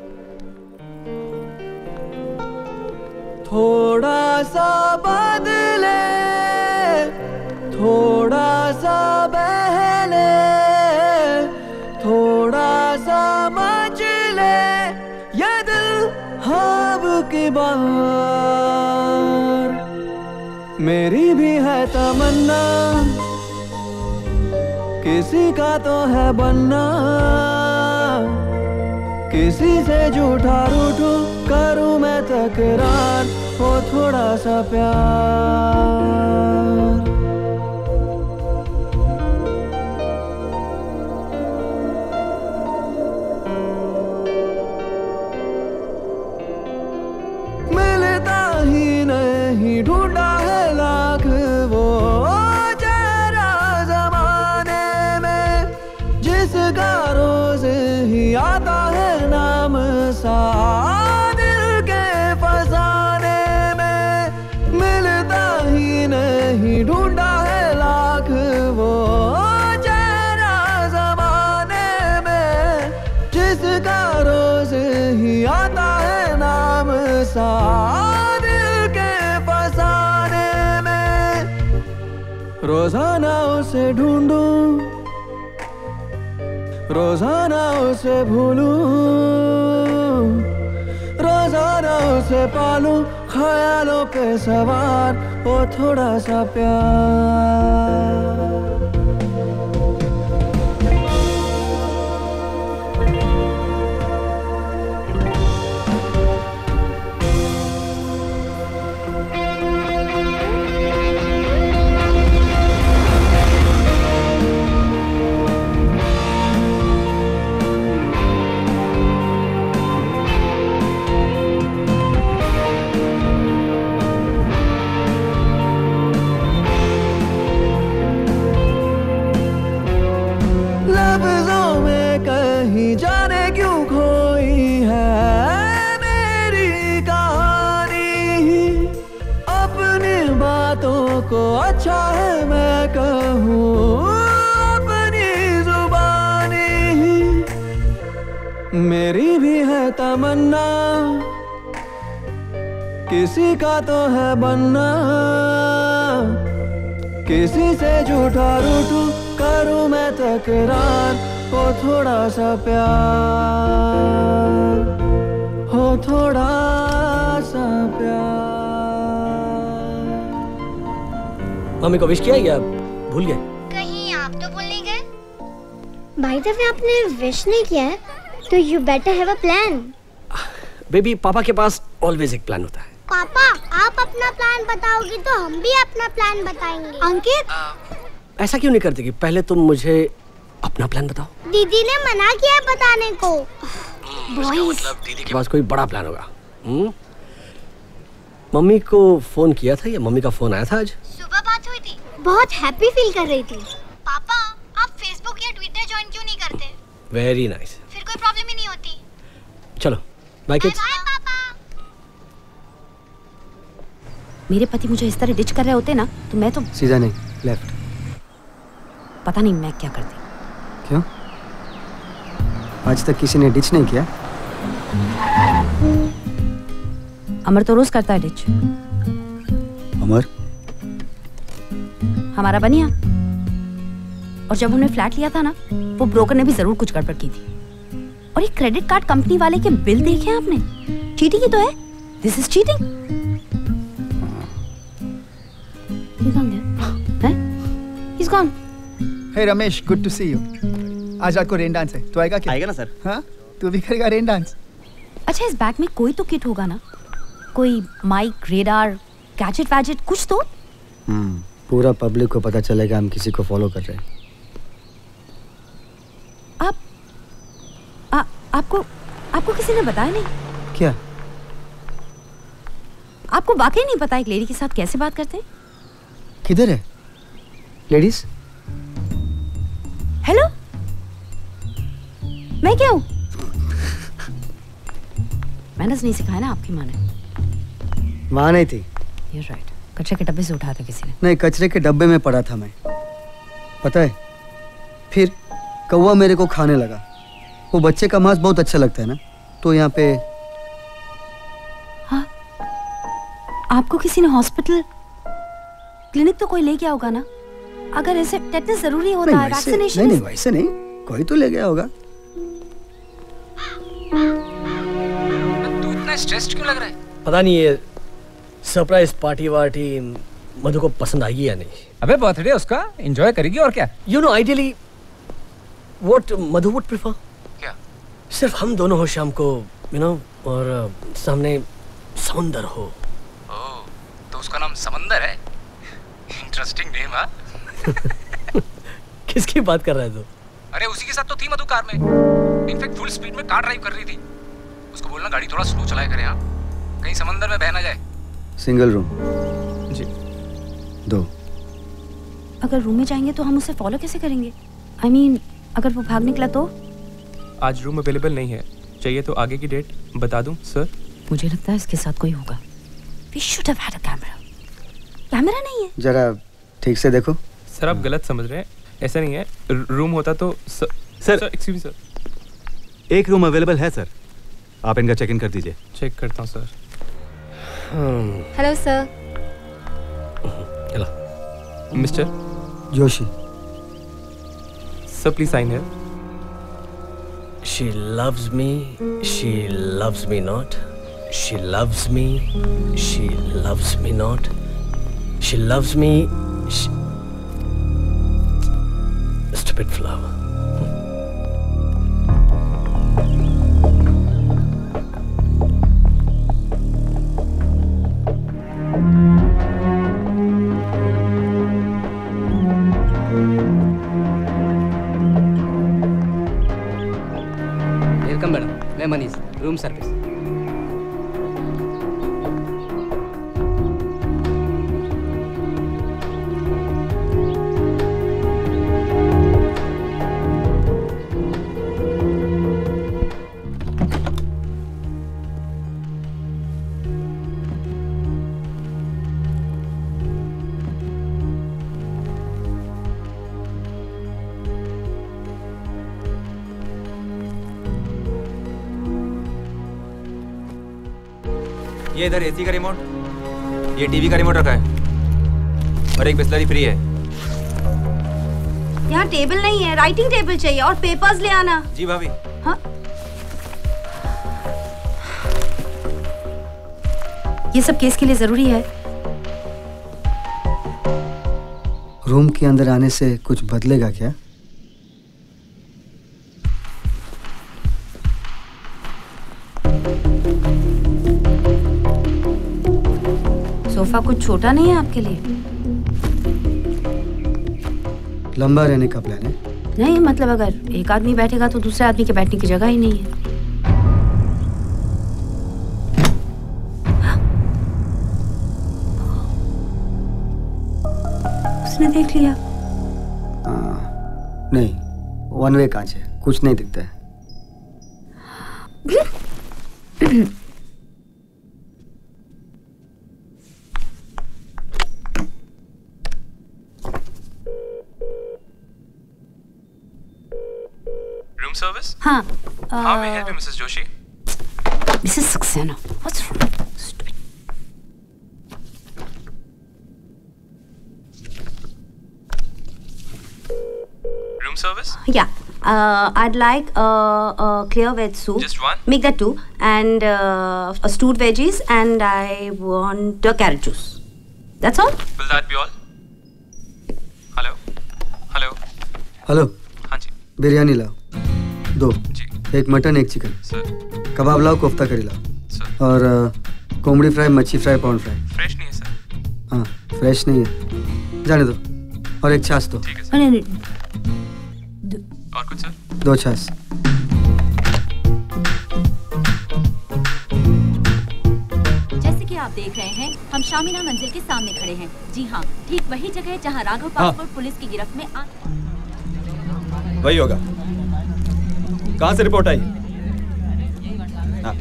थोड़ा सा बदले, थोड़ा सा बहले, थोड़ा सा मचले ये दिल ख्वाब की बाहर। मेरी भी है तमन्ना, किसी का तो है बनना, किसी से झूठा रूठूं करूं मैं तकरार, हो थोड़ा सा प्यार। मिलता ही नहीं, ढूंढा है लाख वो चेहरा जमाने में, जिसका रोज ही आता है नाम सा दिल के ही ढूंढा है लाख वो चेहरा जमाने में, जिसका रोज ही आता है नाम सा दिल के फसाने में। रोजाना उसे ढूंढूं, रोजाना उसे भूलूं, रोजाना उसे पालूं, ख्यालों पे सवार हो थोड़ा सा प्यार। जाने क्यों खोई है मेरी कहानी, अपनी बातों को अच्छा है मैं कहूँ अपनी जुबानी। मेरी भी है तमन्ना, किसी का तो है बनना, किसी से झूठा रूठूं करूँ मैं तकरार, हो थोड़ा सा प्यार, हो थोड़ा सा प्यार। मम्मी को विश किया या भूल गए? कहीं आप तो भूल नहीं गए? भाई दफे आपने विश नहीं किया है तो you better have a plan. Baby, पापा के पास ऑलवेज एक प्लान होता है। पापा, आप अपना प्लान बताओगी तो हम भी अपना प्लान बताएंगे। अंकित, ऐसा क्यों नहीं करते कि पहले तुम मुझे अपना प्लान बताओ। दीदी ने मना किया बताने को। मतलब दीदी के पास कोई बड़ा प्लान होगा। मम्मी को फोन किया था या मम्मी का फोन आया था आज? सुबह बात हुई थी, बहुत हैप्पी फील कर रही थी। पापा, आप फेसबुक या ट्विटर ज्वाइन क्यों नहीं करते? Very nice. फिर कोई प्रॉब्लम ही नहीं होती। चलो बाय किड्स। मेरे पति मुझे इस तरह डिच कर रहे होते ना तो मैं तो सीधा नहीं, लेफ्ट। पता नहीं मैं क्या करती। क्यों? आज तक किसी ने डिच नहीं किया? अमर तो रोज करता है डिच। अमर? हमारा बनिया। और जब हमने फ्लैट लिया था ना, वो ब्रोकर ने भी जरूर कुछ गड़बड़ की थी। और ये क्रेडिट कार्ड कंपनी वाले के बिल देखे आपने? चीटिंग ही तो है। This is cheating. He's gone. Hey Ramesh, good to see you. आज रात को रेन डांस है, तू आएगा क्या? आएगा ना सर। हाँ, तू भी करेगा रेन डांस? अच्छा, इस बैग में कोई तो किट होगा ना? कोई माइक, रेडार, गैजेट वैजेट कुछ तो? पूरा पब्लिक को पता चलेगा हम किसी को फॉलो कर रहे हैं। आपको किसी ने बताया नहीं? क्या? आपको वाकई नहीं पता एक लेडी के साथ कैसे बात करते हैं? किधर है लेडीज? हेलो, मैं क्या हूँ? मैनर्स नहीं सिखाया ना आपकी माँ ने। माँ नहीं थी। You're right. कचरे के डब्बे से उठाया था किसी ने। नहीं, कचरे के डब्बे में पड़ा था मैं, पता है। फिर कौवा मेरे को खाने लगा। वो बच्चे का मांस बहुत अच्छा लगता है ना, तो यहाँ पे। हाँ, आपको किसी ने हॉस्पिटल क्लिनिक तो कोई ले गया होगा ना? अगर ऐसे टेटनस जरूरी होता है, वैक्सीनेशन। नहीं वैसे नहीं, कोई तो ले गया होगा। तू इतना स्ट्रेस्ड क्यों लग रहा है? पता नहीं ये सरप्राइज पार्टी वार्टी मधु को पसंद आएगी या नहीं। अबे बर्थडे उसका, एंजॉय करेगी और क्या। You know ideally what Madhu would prefer? क्या? सिर्फ हम दोनों हो शाम को, यू नो, और सामने समुंदर हो। ओह, तो उसका नाम समंदर है? Interesting name. हाँ किसकी बात कर रहा है तू? अरे उसी के साथ तो थी मधु कार में। इनफैक्ट फुल स्पीड में कार ड्राइव कर रही थी। उसको बोलना गाड़ी थोड़ा स्लो चलाया करे, हाँ, कहीं समंदर में बह ना जाए। Single room G 2। अगर रूम में जाएंगे तो हम उसे फॉलो कैसे करेंगे? I mean, अगर वो भाग निकला तो? आज रूम अवेलेबल नहीं है, चाहिए तो आगे की डेट बता दूं सर? मुझे लगता है इसके साथ कोई होगा। We should have had a camera. Camera नहीं है। जरा ठीक से देखो। सर आप गलत समझ रहे हैं, ऐसा नहीं है। रूम होता तो सर एक्सक्यूज मी सर। एक रूम अवेलेबल है सर, आप इनका चेक इन कर दीजिए। चेक करता हूँ sir. Hello sir. Mister Joshi. Sir please sign here. She loves me, she loves me not. She loves me, she loves me not. She loves me, stupid flower. Welcome madam, मैं Manish, room service. ये इधर AC का remote, ये TV का remote रखा है और एक बिस्लरी फ्री है। यहाँ टेबल नहीं है, राइटिंग टेबल चाहिए और पेपर्स ले आना। जी भाभी। हाँ? ये सब केस के लिए जरूरी है। रूम के अंदर आने से कुछ बदलेगा क्या? सोफा कुछ छोटा नहीं है आपके लिए? लंबा रहने का प्लान है? नहीं, मतलब अगर एक आदमी बैठेगा तो दूसरे आदमी के बैठने की जगह ही नहीं है। उसने देख लिया? नहीं, वन वे कांच है, कुछ नहीं दिखता है। Room service? हाँ। How may I help you, Mrs. Joshi? Mrs. Saxena, what's wrong? Room service? Yeah. I'd like a clear veg soup. Just one? Make that two. And a stewed veggies, and I want a carrot juice. That's all? Will that be all? Hello? Hello? Hello. हाँ जी। बिरयानी लाओ 2। एक mutton, एक chicken. Sir. कबाब लाओ, कोफ्ता करी लाओ। Sir. और कोमड़ी फ्राई, मच्छी फ्राई, पॉन्ड फ्राई। फ्रेश नहीं है सर। हाँ, फ्रेश नहीं है, जाने दो। और एक छाछ दो। ठीक है सर। और कुछ सर? 2 छाछ। जैसे कि आप देख रहे हैं, हम शामिना मंजिल के सामने खड़े हैं। जी हाँ, ठीक वही जगह है जहाँ राघव पासपोर्ट पुलिस की गिरफ्त में वही होगा। कहाँ से रिपोर्ट आई? हाँ।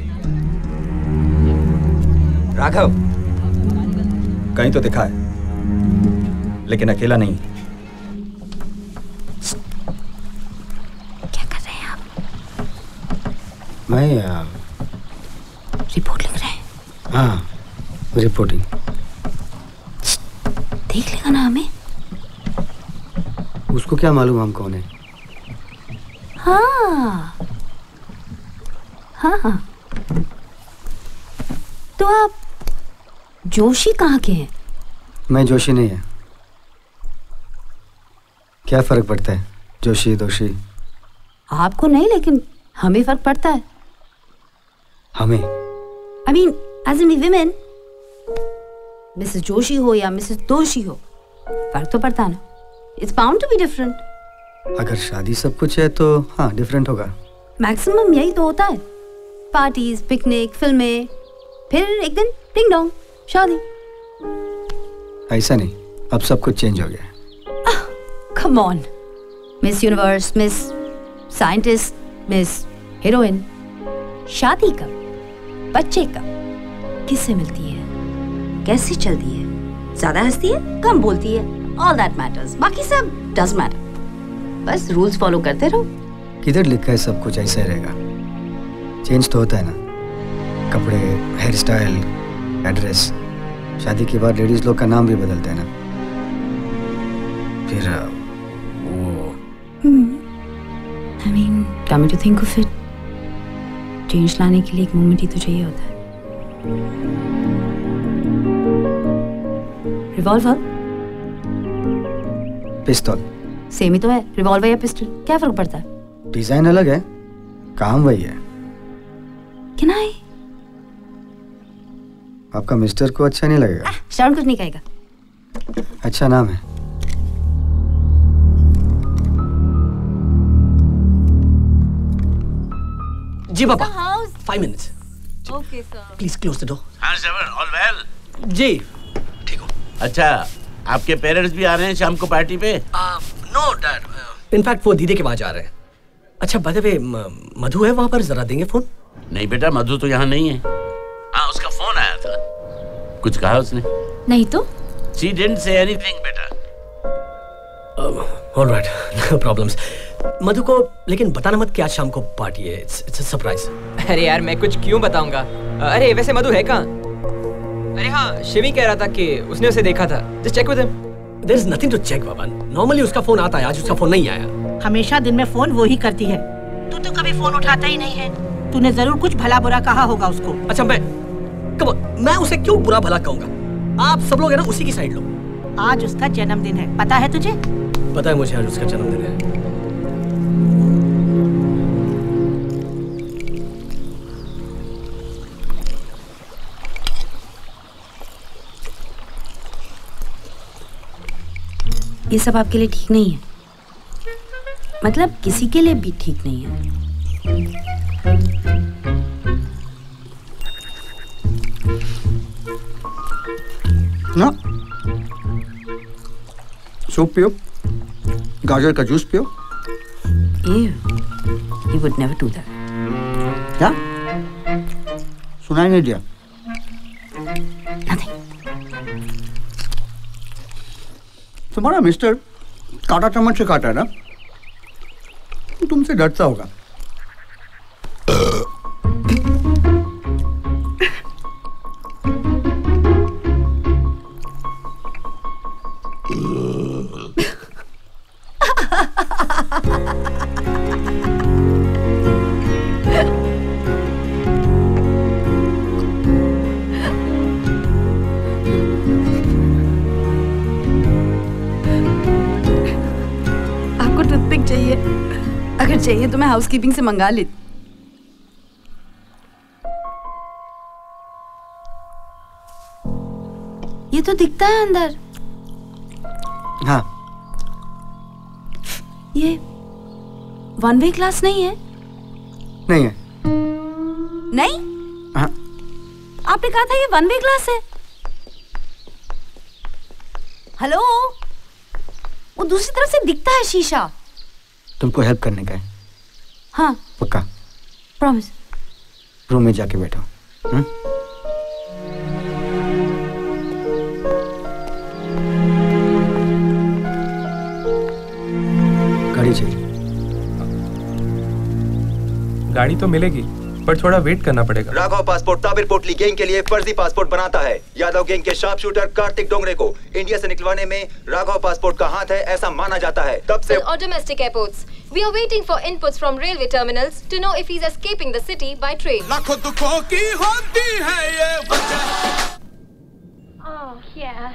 राघव कहीं तो दिखा है, लेकिन अकेला नहीं। क्या कर रहे हैं आप? मैं रिपोर्ट लिख रहे हैं। हाँ, रिपोर्टिंग। देख लेगा ना हमें? उसको क्या मालूम हम कौन है? हाँ हाँ। तो आप जोशी कहाँ के हैं? मैं जोशी नहीं है। क्या फर्क पड़ता है, जोशी दोशी? आपको नहीं, लेकिन हमें फर्क पड़ता है। हमें? I mean, as in women, Mrs Joshi हो या मिसेस दोशी हो, फर्क तो पड़ता है ना। It's bound to be different. अगर शादी सब कुछ है तो हाँ, डिफरेंट होगा। मैक्सिमम यही तो होता है। पार्टीज, पिकनिक, फिल्में, फिर एक दिन डिंग डोंग शादी। ऐसा नहीं, अब सब कुछ चेंज हो गया। Come on, miss universe, miss scientist, miss heroine. शादी कब, बच्चे कब, किससे मिलती है, कैसे चलती है, ज्यादा हंसती है, कम बोलती है, All that matters. बाकी सब does matter. बस rules follow करते रहो. किधर लिखा है सब कुछ ऐसा ही रहेगा? चेंज तो होता है ना, कपड़े, हेयर स्टाइल, एड्रेस. शादी के बाद लेडीज लोग का नाम भी बदलता है ना. फिर वो I mean, coming to think of it, change लाने के लिए एक मोमेंट ही तो चाहिए होता है. रिवॉल्वर, पिस्तौल. सेम ही तो है. रिवॉल्वर या पिस्टल, क्या फर्क पड़ता है? डिजाइन अलग है, काम वही है. Can I? आपका मिस्टर को अच्छा नहीं लगेगा? शाउन कुछ नहीं कहेगा. अच्छा नाम है. जी पापा. 5 minutes. Okay, sir. Please close the door. हाँ सर, all well. जी. ठीक हो. अच्छा, आपके पेरेंट्स भी आ रहे हैं शाम को पार्टी पे? No, Dad. In fact, वो दीदी के वहाँ जा रहे हैं. अच्छा, by the way, मधु है वहाँ पर, जरा देंगे फोन? नहीं बेटा, मधु तो यहाँ नहीं है. हाँ, उसका फोन आया था. कुछ कहा उसने? नहीं तो? She didn't say anything, बेटा. All right, no problems. मधु को लेकिन बताना मत कि आज शाम को पार्टी है. It's a surprise. अरे यार मैं कुछ क्यों बताऊंगा? अरे वैसे मधु है कहाँ? अरे हाँ, शिवी कह रहा था कि उसने उसे देखा था. Just check with him. There is nothing to check, बाबा. Normally उसका फोन आता है, आज उसका फोन नहीं आया. हमेशा दिन में फोन वो ही करती है. तू तो कभी फोन उठाता ही नहीं है. तूने जरूर कुछ भला बुरा कहा होगा उसको. अच्छा मैं उसे क्यों बुरा भला कहूँगा? आप सब लोग है ना उसी की साइड लो. आज उसका जन्मदिन है, पता है तुझे? पता है मुझे, आज उसका जन्मदिन है. ये सब आपके लिए ठीक नहीं है. मतलब किसी के लिए भी ठीक नहीं है. ना सूप पियो, गाजर का जूस पियो. He would never do that. क्या? सुनाई नहीं दिया? तुम्हारा मिस्टर काटा चम्मच से काटा है ना, तुमसे डरता होगा. अगर चाहिए तो मैं हाउसकीपिंग से मंगा लेती. ये तो दिखता है अंदर. हाँ. ये वन वे क्लास नहीं है? नहीं है. नहीं? हाँ. आपने कहा था ये वन वे क्लास है. हेलो, वो दूसरी तरफ से दिखता है शीशा. तुमको हेल्प करने का है. हाँ. पक्का? प्रॉमिस. रूम में जाके बैठो. गाड़ी चाहिए. गाड़ी तो मिलेगी पर थोड़ा वेट करना पड़ेगा. राघव पासपोर्ट ताबिर पोटली गैंग के लिए फर्जी पासपोर्ट बनाता है. यादव गैंग के शार्प शूटर कार्तिक डोंगरे को इंडिया से निकलवाने में राघव पासपोर्ट का हाथ है ऐसा माना जाता है. तब से or domestic airports. We are waiting for inputs from railway terminals to know if he's escaping the city by train. लाखों दुखों की होती है ये वजह. Oh yeah.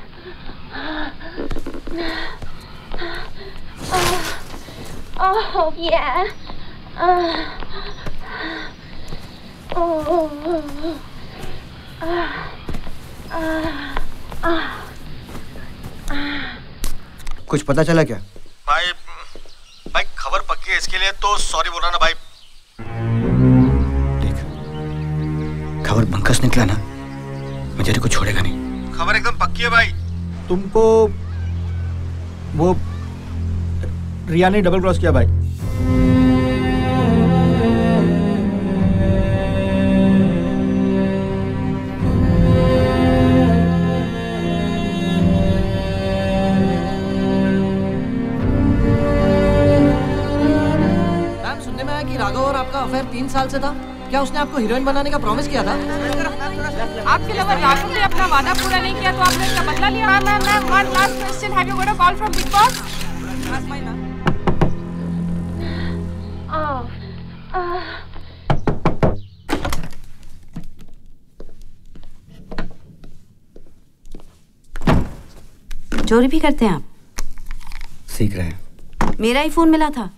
Oh yeah. कुछ पता चला क्या? भाई खबर पक्की है इसके लिए तो सॉरी बोल रहा ना भाई. देख, खबर बंकस निकला ना, मैं तेरे को छोड़ेगा नहीं. खबर एकदम पक्की है भाई. तुमको वो रिया ने डबल क्रॉस किया भाई. कि राघव और आपका अफेयर 3 साल से था? क्या उसने आपको हीरोइन बनाने का प्रॉमिस किया था? आपके लवर राघव ने अपना वादा पूरा नहीं किया तो आपने इसका बदला लिया? Ma'am, one last question. Have you got a call from Big Boss? चोरी भी करते हैं आप? सीख रहे हैं। मेरा ही फोन मिला था।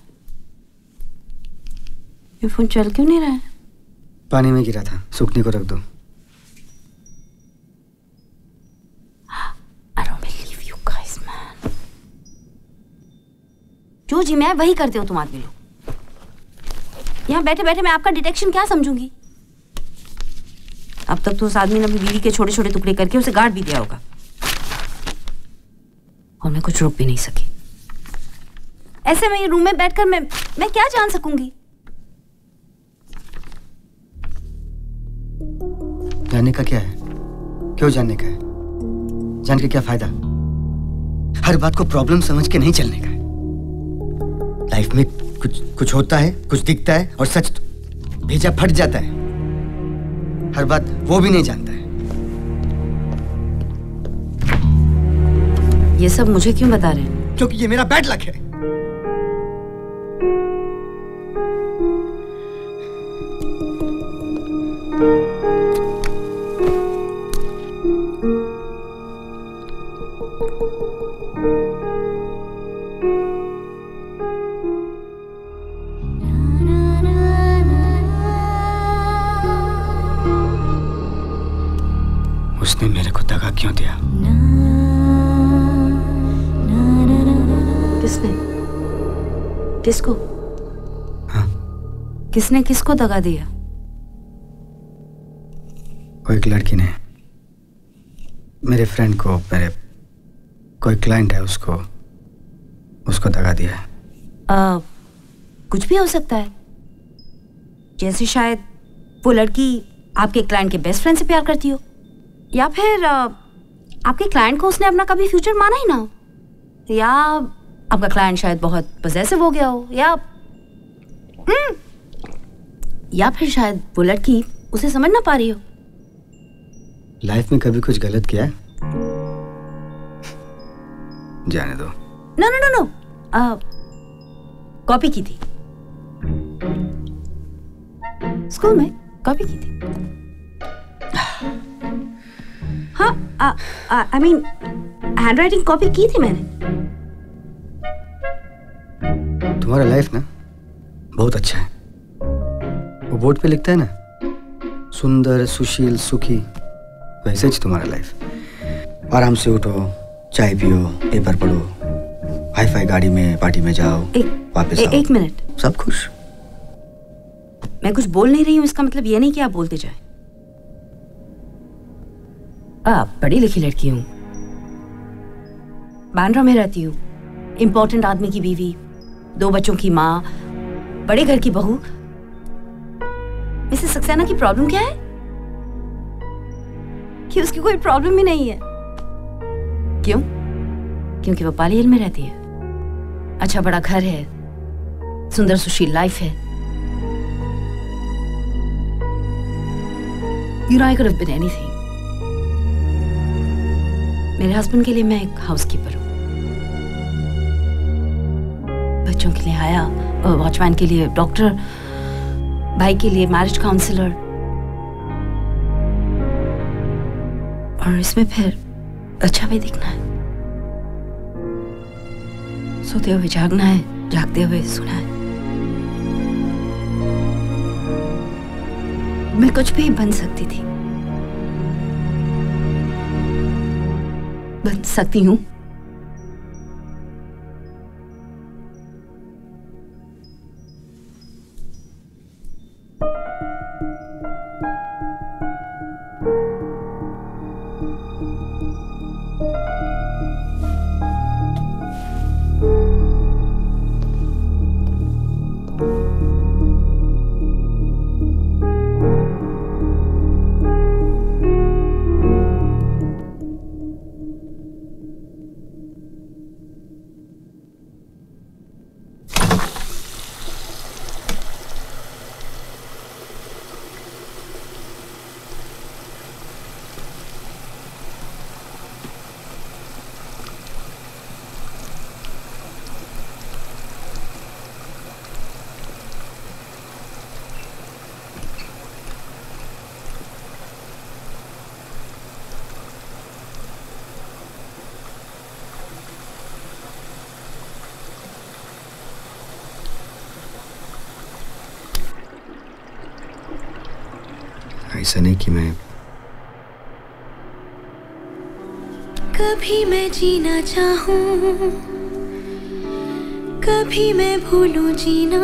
ये फोन चल क्यों नहीं रहा है? पानी में गिरा था, सूखने को रख दो। I don't believe you guys, man. जो जी मैं वही करते हो तुम आदमी लोग। यहाँ बैठे बैठे मैं आपका डिटेक्शन क्या समझूंगी? अब तक तो उस आदमी ने अपनी बीवी के छोटे छोटे टुकड़े करके उसे गाड़ भी दिया होगा और मैं कुछ रोक भी नहीं सकी। ऐसे में ये रूम में बैठकर मैं क्या जान सकूंगी? जानने का क्या है? क्यों जानने का है? जान के क्या फायदा? हर बात को प्रॉब्लम समझ के नहीं चलने का है। लाइफ में कुछ होता है, कुछ दिखता है और सच तो भेजा फट जाता है। हर बात वो भी नहीं जानता है। ये सब मुझे क्यों बता रहे हैं? क्योंकि ये मेरा बैड लक है। उसने मेरे को दगा क्यों दिया? किसने? किसको? हाँ? किसने किसको दगा दिया? वो एक लड़की ने मेरे फ्रेंड को, मेरे कोई क्लाइंट है उसको दगा दिया है। कुछ भी हो सकता है। जैसे शायद वो लड़की आपके क्लाइंट के बेस्ट फ्रेंड से प्यार करती हो, या फिर आपके क्लाइंट को उसने अपना कभी फ्यूचर माना ही ना हो, या आपका क्लाइंट शायद बहुत पॉसेसिव हो गया हो, या फिर शायद वो लड़की उसे समझ ना पा रही हो। लाइफ में कभी कुछ गलत किया है? जाने दो। नो कॉपी की थी स्कूल में, कॉपी की थी। हाँ, आई मीन हैंडराइटिंग कॉपी की थी मैंने। तुम्हारा लाइफ ना बहुत अच्छा है। वो बोर्ड पे लिखता है ना, सुंदर, सुशील, सुखी, वैसे ही तुम्हारा लाइफ। आराम से उठो, चाय पियो, पेपर पढ़ो, हाई फाई गाड़ी में पार्टी में जाओ, वापस आओ। एक मिनट। सब खुश। मैं कुछ बोल नहीं रही हूँ, इसका मतलब ये नहीं कि आप बोलते जाए। पढ़ी लिखी लड़की हूँ, बांद्रा में रहती हूँ, इंपॉर्टेंट आदमी की बीवी, 2 बच्चों की माँ, बड़े घर की बहू। मिसेस सक्सेना की प्रॉब्लम क्या है? कि उसकी कोई प्रॉब्लम ही नहीं है। क्यों? क्योंकि वो पाली हिल में रहती है, अच्छा बड़ा घर है, सुंदर सुशील लाइफ है। You know, I could have been anything. मेरे हस्बैंड के लिए मैं एक हाउसकीपर हूँ, बच्चों के लिए आया, वॉचमैन के लिए डॉक्टर, भाई के लिए मैरिज काउंसलर, और इसमें फिर अच्छा भी दिखना है। सोते हुए जागना है, जागते हुए सुना है। मैं कुछ भी बन सकती थी, बन सकती हूँ। ऐसा नहीं कि मैं कभी मैं जीना चाहूं, कभी मैं भूलूं जीना,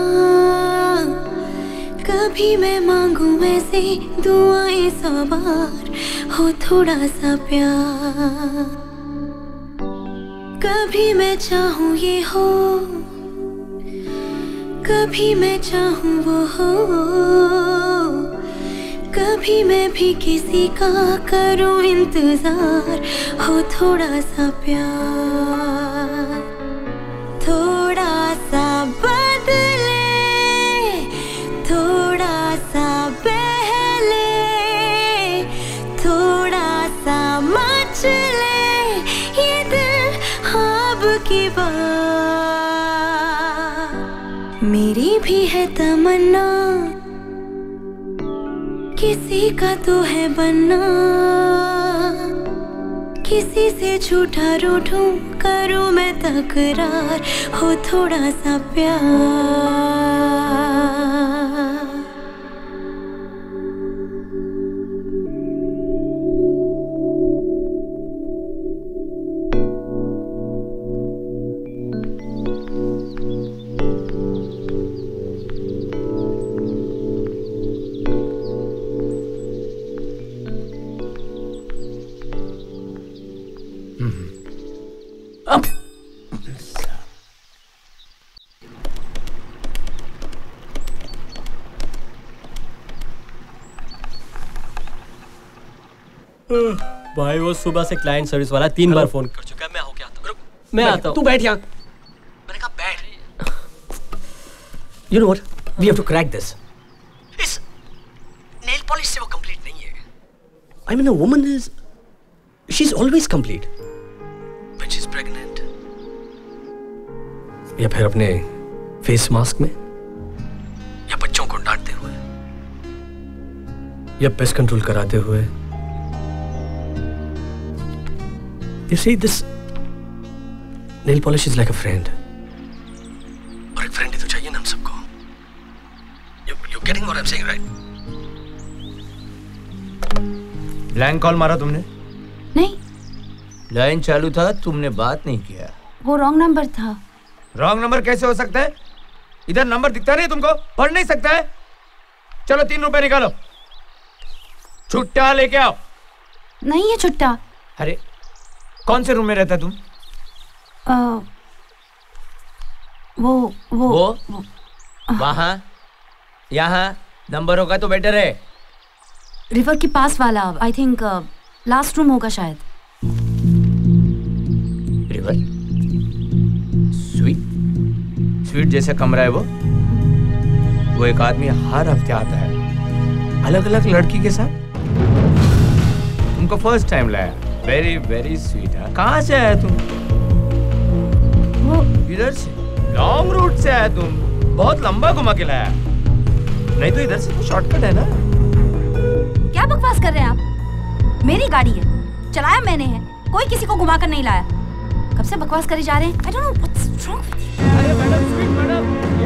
कभी मैं मांगूं ऐसे दुआएं 100 बार हो थोड़ा सा प्यार। कभी मैं चाहूं ये हो, कभी मैं चाहूं वो हो, कभी मैं भी किसी का करूं इंतजार हो थोड़ा सा प्यार। थोड़ा सा बदले, थोड़ा सा बहले, थोड़ा सा मचले ये दिल ख्वाब की बात। मेरी भी है तमन्ना किसी का तो है बनना, किसी से झूठा रूठूं करूं मैं तकरार हो थोड़ा सा प्यार। भाई वो सुबह से क्लाइंट सर्विस वाला 3 बार फोन कर चुका है। मैं होके आता हूँ। मैं आता हूँ। तू बैठ यहाँ। मैंने कहा बैठ। You know what? We have to crack this. इस nail polish से वो complete नहीं है। I mean a woman is, she's always complete. When she's pregnant. या फिर अपने फेस मास्क में, या बच्चों को डांटते हुए, या पेस्ट कंट्रोल कराते हुए। You see, this nail polish is like a friend. और एक friend ही तो चाहिए ना हम सबको। You're getting what I'm saying, right? Blank call मारा तुमने? नहीं। लाइन चालू था, तुमने बात नहीं किया। वो रॉन्ग नंबर था। रॉन्ग नंबर कैसे हो सकता है? इधर नंबर दिखता नहीं तुमको? पढ़ नहीं सकता है? चलो 3 रुपए निकालो, छुट्टा लेके आओ। नहीं है छुट्टा। अरे कौन से रूम में रहता तुम? वो वहाँ यहाँ नंबर होगा तो बेटर है। रिवर के पास वाला, आई थिंक लास्ट रूम होगा शायद। रिवर स्वीट जैसा कमरा है वो एक आदमी हर हफ्ते आता है अलग अलग लड़की के साथ। तुमको फर्स्ट टाइम लाया, वेरी वेरी स्वीट। कहाँ से आया तुम? इधर से? लॉन्ग रूट से आया तुम? बहुत लंबा घुमा के लाया। नहीं तो इधर से तो शॉर्टकट है ना। क्या बकवास कर रहे हैं आप? मेरी गाड़ी है, चलाया मैंने है, कोई किसी को घुमा कर नहीं लाया। कब से बकवास करे जा रहे हैं? I don't know what's wrong with you. अरे madam, sweet madam,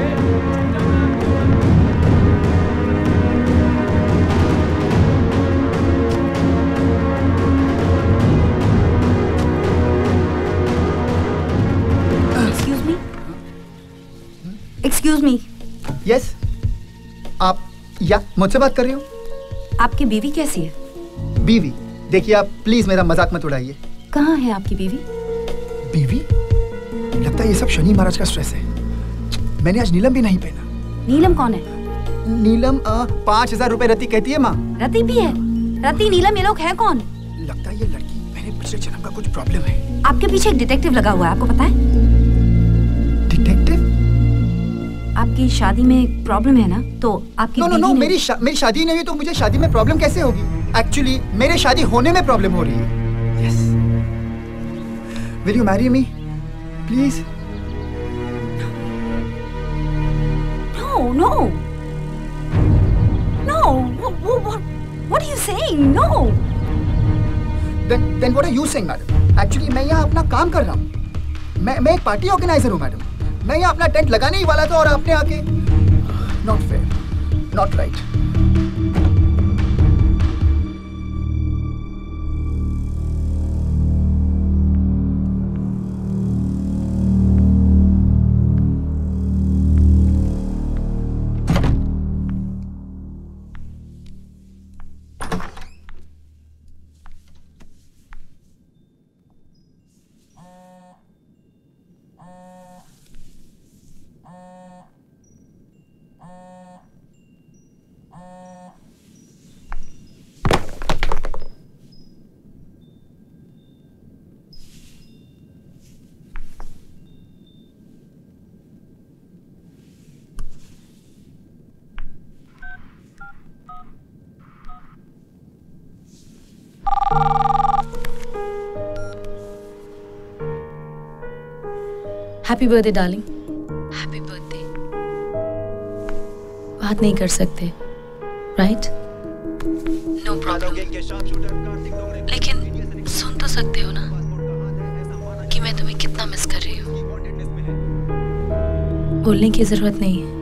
Excuse me. Yes. आप या मुझसे बात कर रहे हो? आपकी बीवी कैसी है? बीवी? देखिए आप प्लीज मेरा मजाक मत उड़ाइए। कहाँ है आपकी बीवी? बीवी? लगता है ये सब शनि महाराज का स्ट्रेस है। मैंने आज नीलम भी नहीं पहना। नीलम कौन है? नीलम 5000 रुपए रति कहती है माँ। रति भी है? रति नीलम ये लोग है कौन? लगता है ये लड़की मेरे पिछले जन्म का कुछ प्रॉब्लम है। आपके पीछे एक डिटेक्टिव लगा हुआ है, आपको पता है? डिटेक्टिव? आपकी शादी में एक प्रॉब्लम है ना, तो आपकी नो मेरी शादी नहीं हुई तो मुझे शादी में प्रॉब्लम कैसे होगी? एक्चुअली मेरे शादी होने में प्रॉब्लम हो रही है। Yes. Will you marry me please? No what are you saying? No. Then what are you saying, madam? Actually मैं यहाँ अपना काम कर रहा हूँ। मैं एक पार्टी ऑर्गेनाइजर हूँ मैडम। मैं यहाँ अपना टेंट लगाने ही वाला था और आपने आके not fair, not right. Happy birthday darling. Happy birthday. बात नहीं कर सकते, राइट? No problem. लेकिन सुन तो सकते हो ना कि मैं तुम्हें कितना मिस कर रही हूँ। बोलने की जरूरत नहीं है,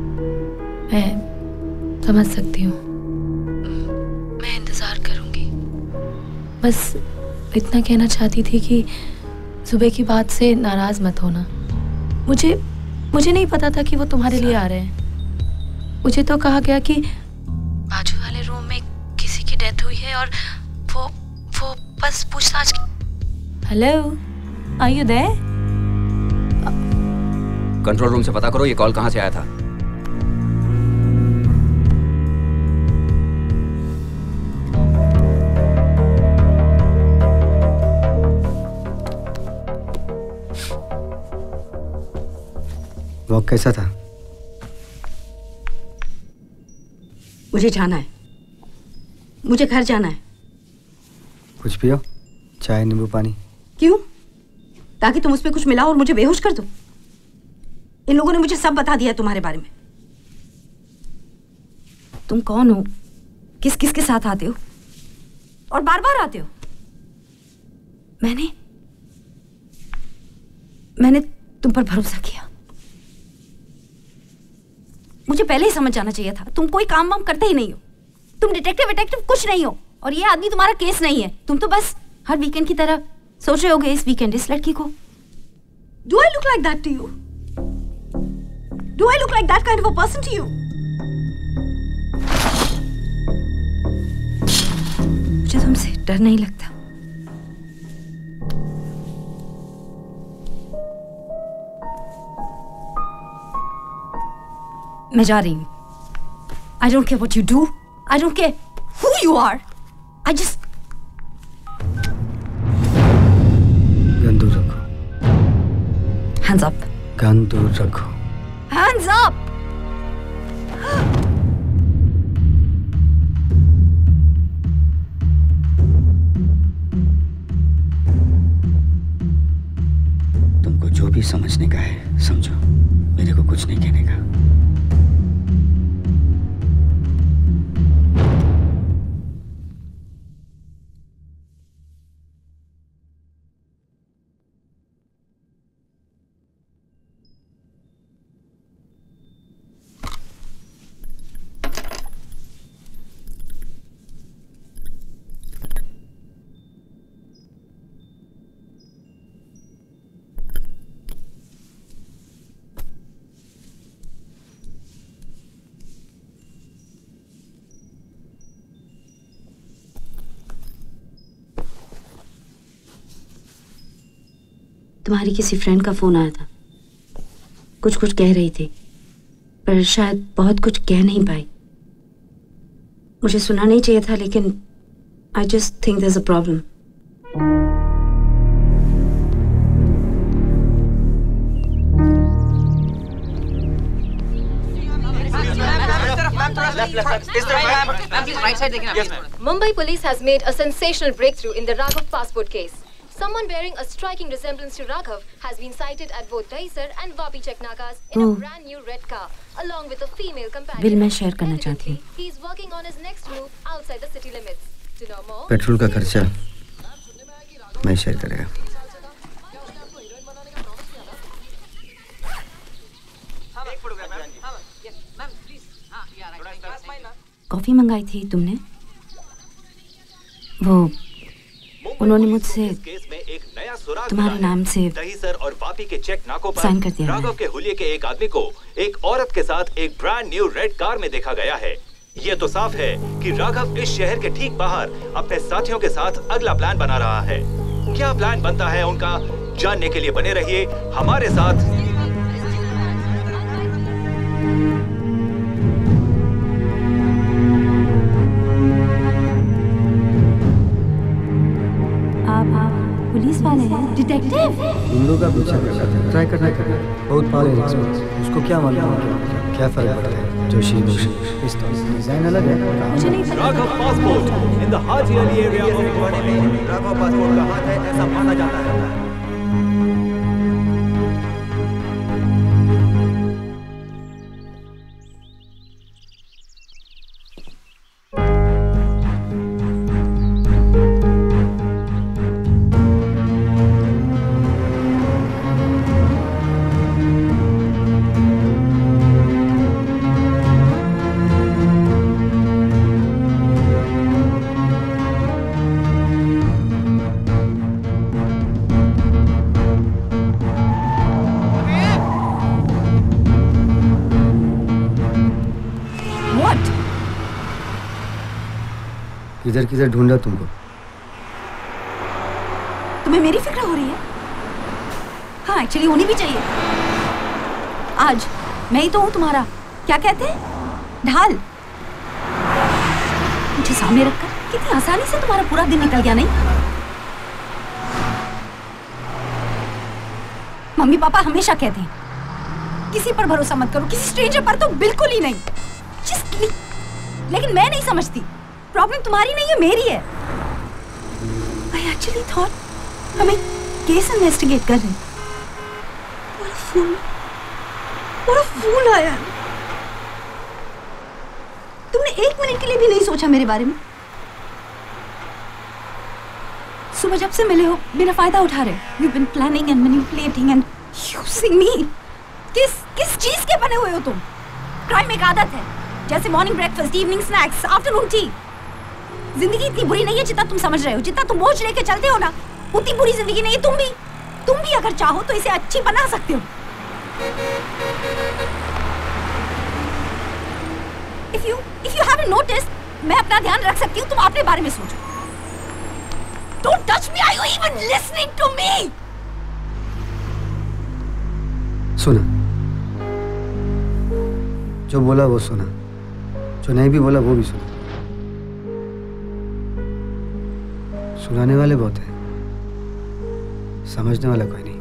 मैं समझ सकती हूँ। मैं इंतजार करूंगी। बस इतना कहना चाहती थी कि सुबह की बात से नाराज मत होना। मुझे नहीं पता था कि वो तुम्हारे लिए आ रहे हैं। मुझे तो कहा गया कि बाजू वाले रूम में किसी की डेथ हुई है और वो बस पूछताछ। Hello, are you there? Control room से पता करो ये कॉल कहाँ से आया था। वॉक कैसा था? मुझे जाना है, मुझे घर जाना है। कुछ पियो, चाय नींबू पानी। क्यों? ताकि तुम उसमें कुछ मिलाओ और मुझे बेहोश कर दो। इन लोगों ने मुझे सब बता दिया तुम्हारे बारे में। तुम कौन हो, किस किस के साथ आते हो और बार बार आते हो। मैंने तुम पर भरोसा किया। मुझे पहले ही समझ जाना चाहिए था। तुम कोई काम वाम करते ही नहीं हो। तुम डिटेक्टिव कुछ नहीं हो। और ये आदमी तुम्हारा केस नहीं है। तुम तो बस हर वीकेंड की तरह सोच रहे होगे इस वीकेंड इस लड़की को। Do I look like that to you? Do I look like that kind of a person to you? मुझे तुमसे डर नहीं लगता। मैं जा रही हूँ। I don't care what you do. I don't care who you are. I just. Gun दूर रखो। Hands up. गन दूर रखो। Hands up. तुमको जो भी समझने का है समझो, मेरे को कुछ नहीं कहने का। तुम्हारी किसी फ्रेंड का फोन आया था। कुछ कह रही थी, पर शायद बहुत कुछ कह नहीं पाई। मुझे सुना नहीं चाहिए था, लेकिन I just think there is a problem. Mumbai police has made a sensational breakthrough in the Raghav passport case. Someone bearing a striking resemblance to Raghav has been sighted at both Dahisar and Vapi Cheknakas in a brand new red car, along with a female companion. Bill मैं share करना चाहती हूँ। He is working on his next move outside the city limits. To know more, petrol का खर्चा मैं share करेगा। Coffee मंगाई थी तुमने? वो उन्होंने मुझसे तुम्हारे नाम से दहीसर और वापी के चेक नाकों पर साइन कर दिया। राघव के हुलिये के एक आदमी को एक औरत के साथ एक ब्रांड न्यू रेड कार में देखा गया है। ये तो साफ है कि राघव इस शहर के ठीक बाहर अपने साथियों के साथ अगला प्लान बना रहा है। क्या प्लान बनता है उनका, जानने के लिए बने रहिए हमारे साथ। पुलिस वाले हैं? डिटेक्टिव? गुंडों का पीछा करना, ट्राई करना बहुत पाले एक्सपर्ट। उसको क्या मालूम क्या फर्क पड़ता है। जोशी इस डिजाइन अलग है। मुझे नहीं पता। Raghav passport in the Haji Ali area of Indore में राघव पासपोर्ट का हाथ है ऐसा माना जाता है। इधर किधर ढूंढा तुमको? तुम्हें मेरी फिक्र हो रही है? हाँ, एक्चुअली होनी भी चाहिए। आज मैं ही तो हूँ तुम्हारा, क्या कहते हैं, ढाल। मुझे सामने रखकर कितनी आसानी से तुम्हारा पूरा दिन निकल गया, नहीं? मम्मी पापा हमेशा कहते हैं किसी पर भरोसा मत करो, किसी स्ट्रेंजर पर तो बिल्कुल ही नहीं। लेकिन मैं नहीं समझती, प्रॉब्लम तुम्हारी नहीं है, मेरी है। I actually thought हम एक केस इन्वेस्टिगेट कर रहे हैं। What a fool I am। तुमने एक मिनट के लिए भी नहीं सोचा मेरे बारे में। सुबह जब से मिले हो बिना फायदा उठा रहे हो। You've been planning and manipulating and using me। किस चीज के बने हुए हो तुम? क्राइम एक आदत है, जैसे morning breakfast, evening snacks, afternoon tea. जिंदगी इतनी बुरी नहीं है जितना तुम समझ रहे हो। जितना तुम बोझ लेके चलते हो ना, उतनी बुरी जिंदगी नहीं है। तुम भी अगर चाहो तो इसे अच्छी बना सकते हो। If you haven't noticed, मैं अपना ध्यान रख सकती हूँ, तुम अपने बारे में सोचो। Don't touch me, are you even listening to me? सुना, जो बोला वो सुना, जो नहीं भी बोला वो भी सुना। सुनाने वाले बहुत हैं, समझने वाला कोई नहीं।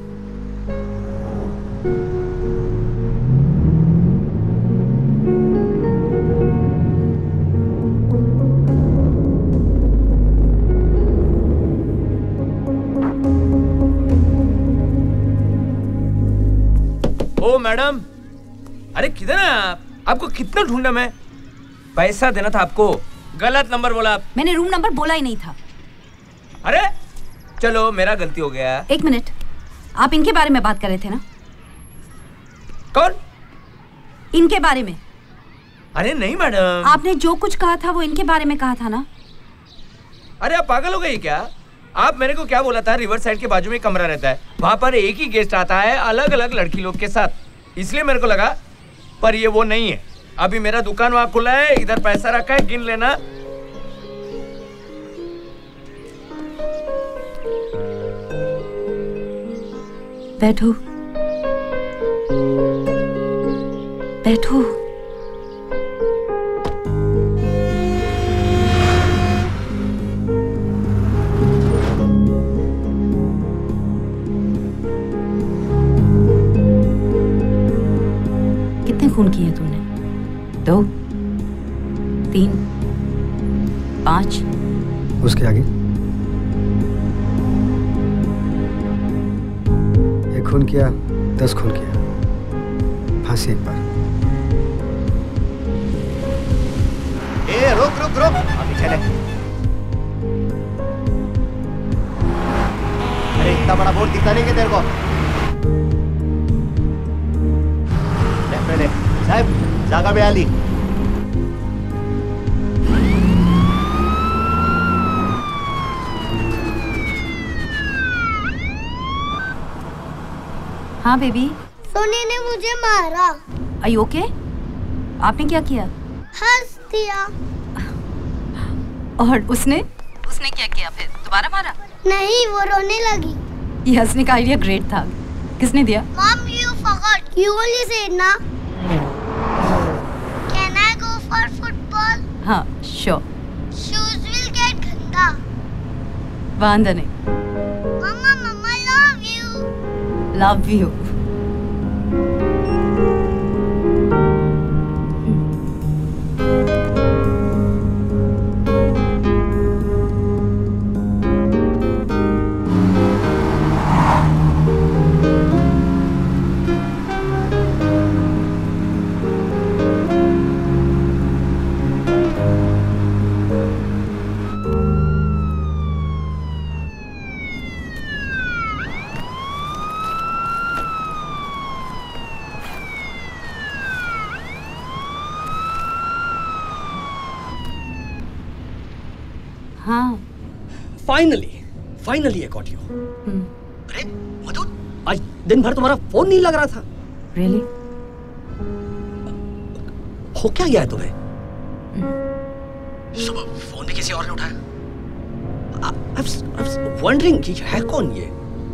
ओ मैडम, अरे किधर हैं आप? आपको कितना ढूंढा मैं। पैसा देना था आपको, गलत नंबर बोला आप। मैंने रूम नंबर बोला ही नहीं था। अरे चलो, मेरा गलती हो गया। एक मिनट, आप इनके बारे में बात कर रहे थे ना? कौन? इनके बारे में। अरे नहीं मैडम, आपने जो कुछ कहा था वो इनके बारे में कहा था ना? अरे आप पागल हो गई क्या? आप मेरे को क्या बोला था, रिवर साइड के बाजू में कमरा रहता है, वहां पर एक ही गेस्ट आता है अलग अलग लड़की लोग के साथ, इसलिए मेरे को लगा, पर ये वो नहीं है। अभी मेरा दुकान वहां खुला है, इधर पैसा रखा है, गिन लेना। बैठो बैठो। कितने खून किए तूने? 2, 3, 5? उसके आगे एक खून किया, 10 खून किया, फांसी एक बार। ए रुक रुक रुक, अभी चले। अरे इतना बड़ा बोर्ड दिखता नहीं क्या तेरे को? साहब जागा पे आली। हाँ बेबी। सोनी ने मुझे मारा। Are you okay? आपने क्या किया? हंस दिया। और उसने क्या किया फिर? दोबारा मारा? नहीं, वो रोने लगी। ये हंसने का आइडिया ग्रेट था। किसने दिया? Mom, you forgot. You only said na. Can I go for football? हाँ, sure. Shoes will get ganda. वांदा नहीं। Mama, love you. Love you. हाँ। Finally I got you. अरे मधु, आज दिन भर तुम्हारा फोन नहीं लग रहा था। Really? हो क्या गया है तुम्हें? सुबह फोन भी किसी और ने उठाया। I was wondering कि है कौन ये?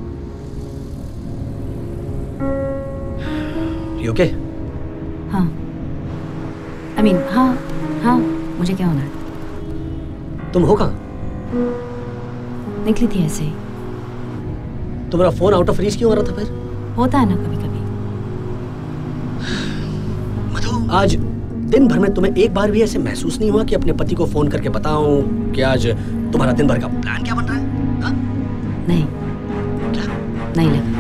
You okay? हाँ। I mean, हाँ, मुझे क्या होना है? तुम हो कहाँ? निकली थी ऐसे ही। तुम्हारा फोन आउट ऑफ रीच क्यों आ रहा था फिर? होता है ना कभी कभी। मधु, आज दिन भर में तुम्हें एक बार भी ऐसे महसूस नहीं हुआ कि अपने पति को फोन करके बताऊं कि आज तुम्हारा दिन भर का प्लान क्या बन रहा है? हा? नहीं। क्या? नहीं लगा।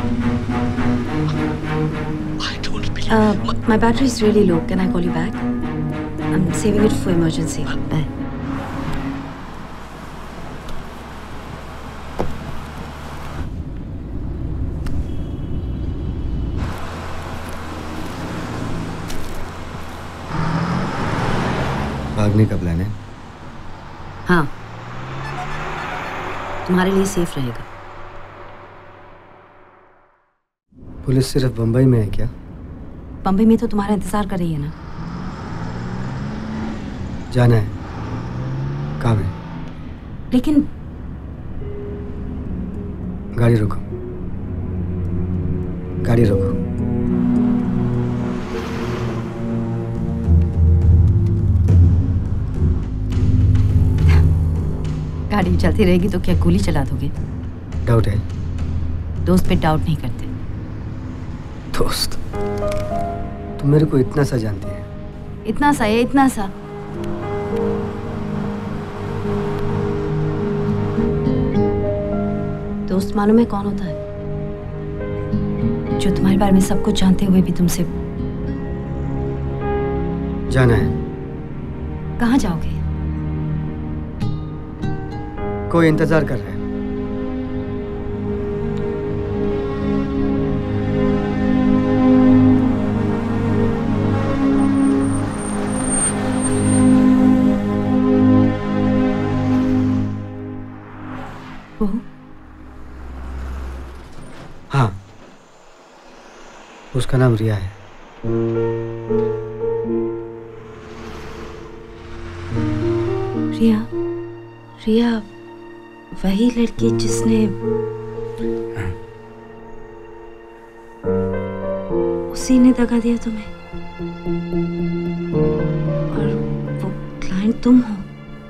My battery is really low. Can I call you back? I'm saving it for emergency. Bye. भागने का प्लान है? हाँ, तुम्हारे लिए सेफ रहेगा। पुलिस सिर्फ बंबई में है क्या? बंबई में तो तुम्हारा इंतजार कर रही है ना। जाना है। कहाँ है? लेकिन गाड़ी रोको, गाड़ी रोको। गाड़ी चलती रहेगी तो क्या गोली चला दोगे? डाउट है? दोस्त पे डाउट नहीं करते। दोस्त? तुम मेरे को इतना सा जानती है? इतना सा है, इतना सा। दोस्त मालूम है कौन होता है? जो तुम्हारे बारे में सब कुछ जानते हुए भी तुमसे। जाना है। कहाँ जाओगे? कोई इंतजार कर रहा है। वो? हाँ, उसका नाम रिया है। रिया? रिया वही लड़की जिसने उसी ने दगा दिया तुम्हें, और वो क्लाइंट तुम हो।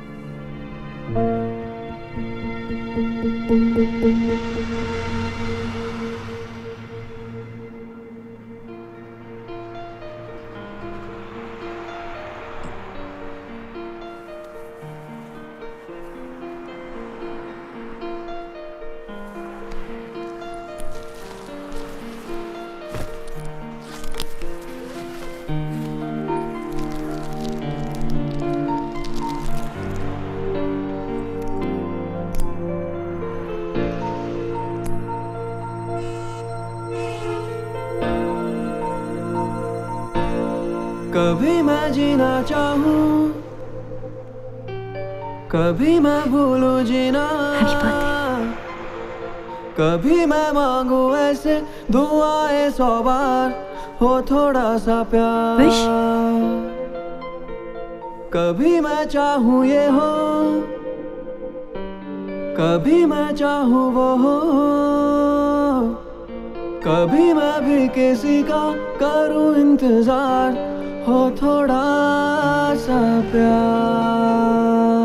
कभी मैं जीना चाहूं, कभी मैं भूलूं जीना, कभी मैं मांगू ऐसे दुआएं 100 बार, हो थोड़ा सा प्यार। कभी मैं चाहूं ये हो, कभी मैं चाहूं वो हो, कभी मैं भी किसी का करूं इंतजार, हो थोड़ा सा प्यार।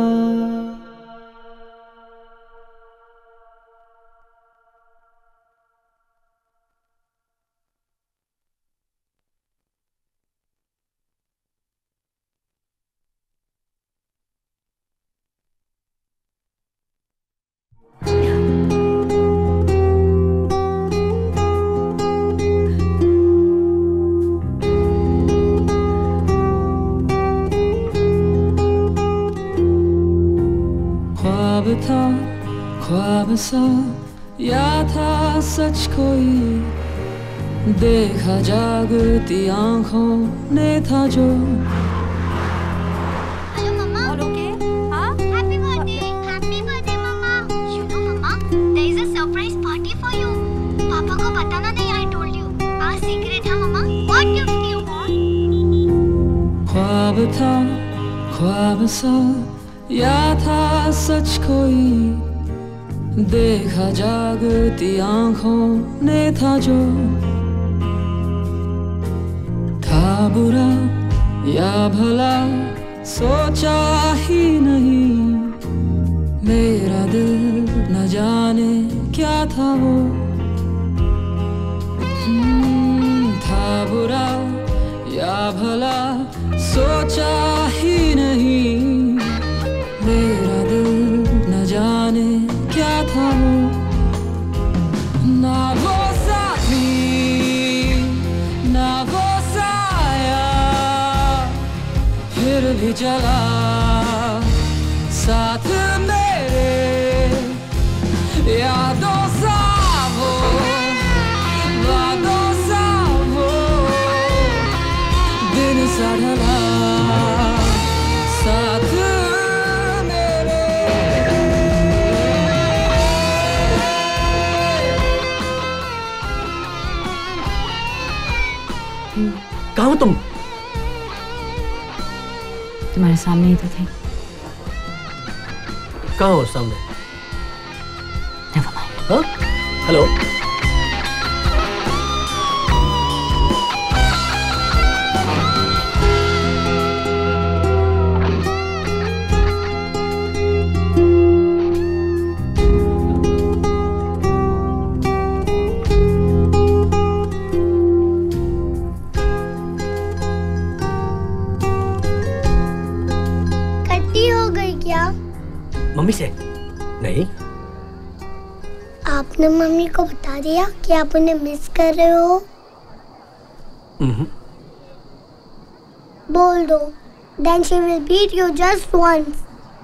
था ख्वाब सा या था सच कोई, देखा जागती आंखों ने था जो। Hello mama. All okay? हाँ? Happy birthday mama. You know mama, there is a surprise party for you. पापा को बताना नहीं, I told you. Our secret है मम्मा। What gift do you want? ख्वाब था ख्वाब सा या था सच कोई देखा जागती आंखों ने था जो था बुरा या भला सोचा ही नहीं मेरा दिल न जाने क्या था वो था बुरा या भला सोचा ही नहीं मेरा दिल न जाने क्या था वो ना वो साथी ना वो साया फिर भी चला साथ मेरे यादों सा वो वादों सा वो दिन सा ढला साथ मेरे कहाँ हो तुम? तुम्हारे सामने ही तो थे। कहाँ हो सामने? Never mind. हाँ? हेलो? मम्मी से? नहीं। आपने मम्मी को बता दिया कि आप उन्हें मिस कर रहे हो? बोल दो। Then she will beat you just once.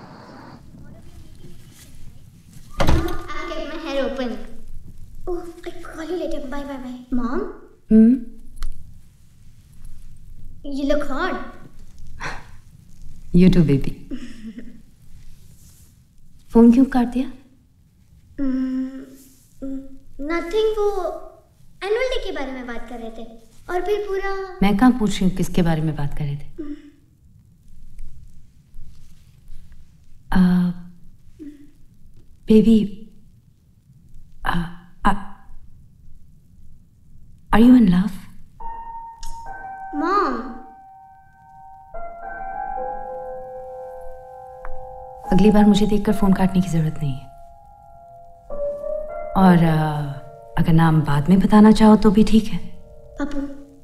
I'll get my hair open. Oh, I'll call you later. Bye, bye, bye. Mom? You look hot. You too, baby. Phone क्यों काट दिया? Nothing, वो एनुअल डे के बारे में बात कर रहे थे और फिर पूरा मैं कहाँ पूछ रही हूँ किसके बारे में बात कर रहे थे? Baby, are you in love? Mom. अगली बार मुझे देखकर फोन काटने की जरूरत नहीं है और अगर नाम बाद में बताना चाहो तो भी ठीक है। पापू।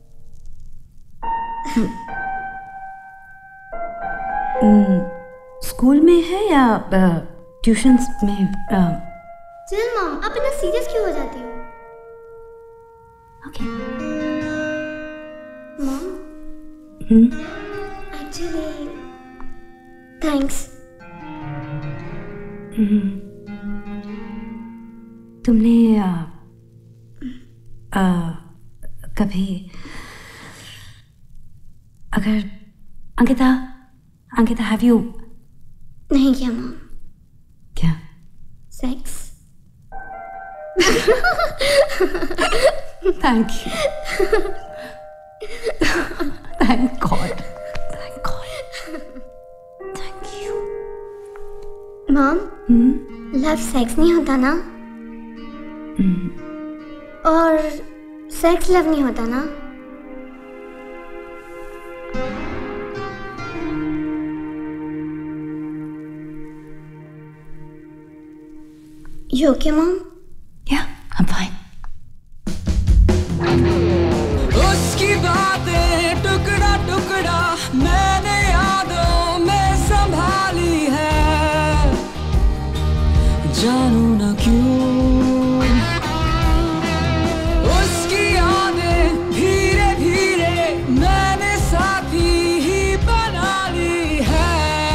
स्कूल में है या ट्यूशन्स में? चल मॉम, आप इतना सीरियस क्यों हो जाती हो? ओके। Mom, actually thanks. तुमने कभी अगर अंकिता हैव यू नहीं किया मॉम? क्या? Sex? Thank you. Thank God. Thank God. Thank you. Mom, love sex नहीं होता ना? और सेक्स लव नहीं होता ना? You okay, Mom? Yeah, I'm fine. उसकी बातें टुकड़ा टुकड़ा मैंने यादों में संभाली है, जानू न क्यों उसकी यादें धीरे धीरे मैंने साथी ही बना ली है,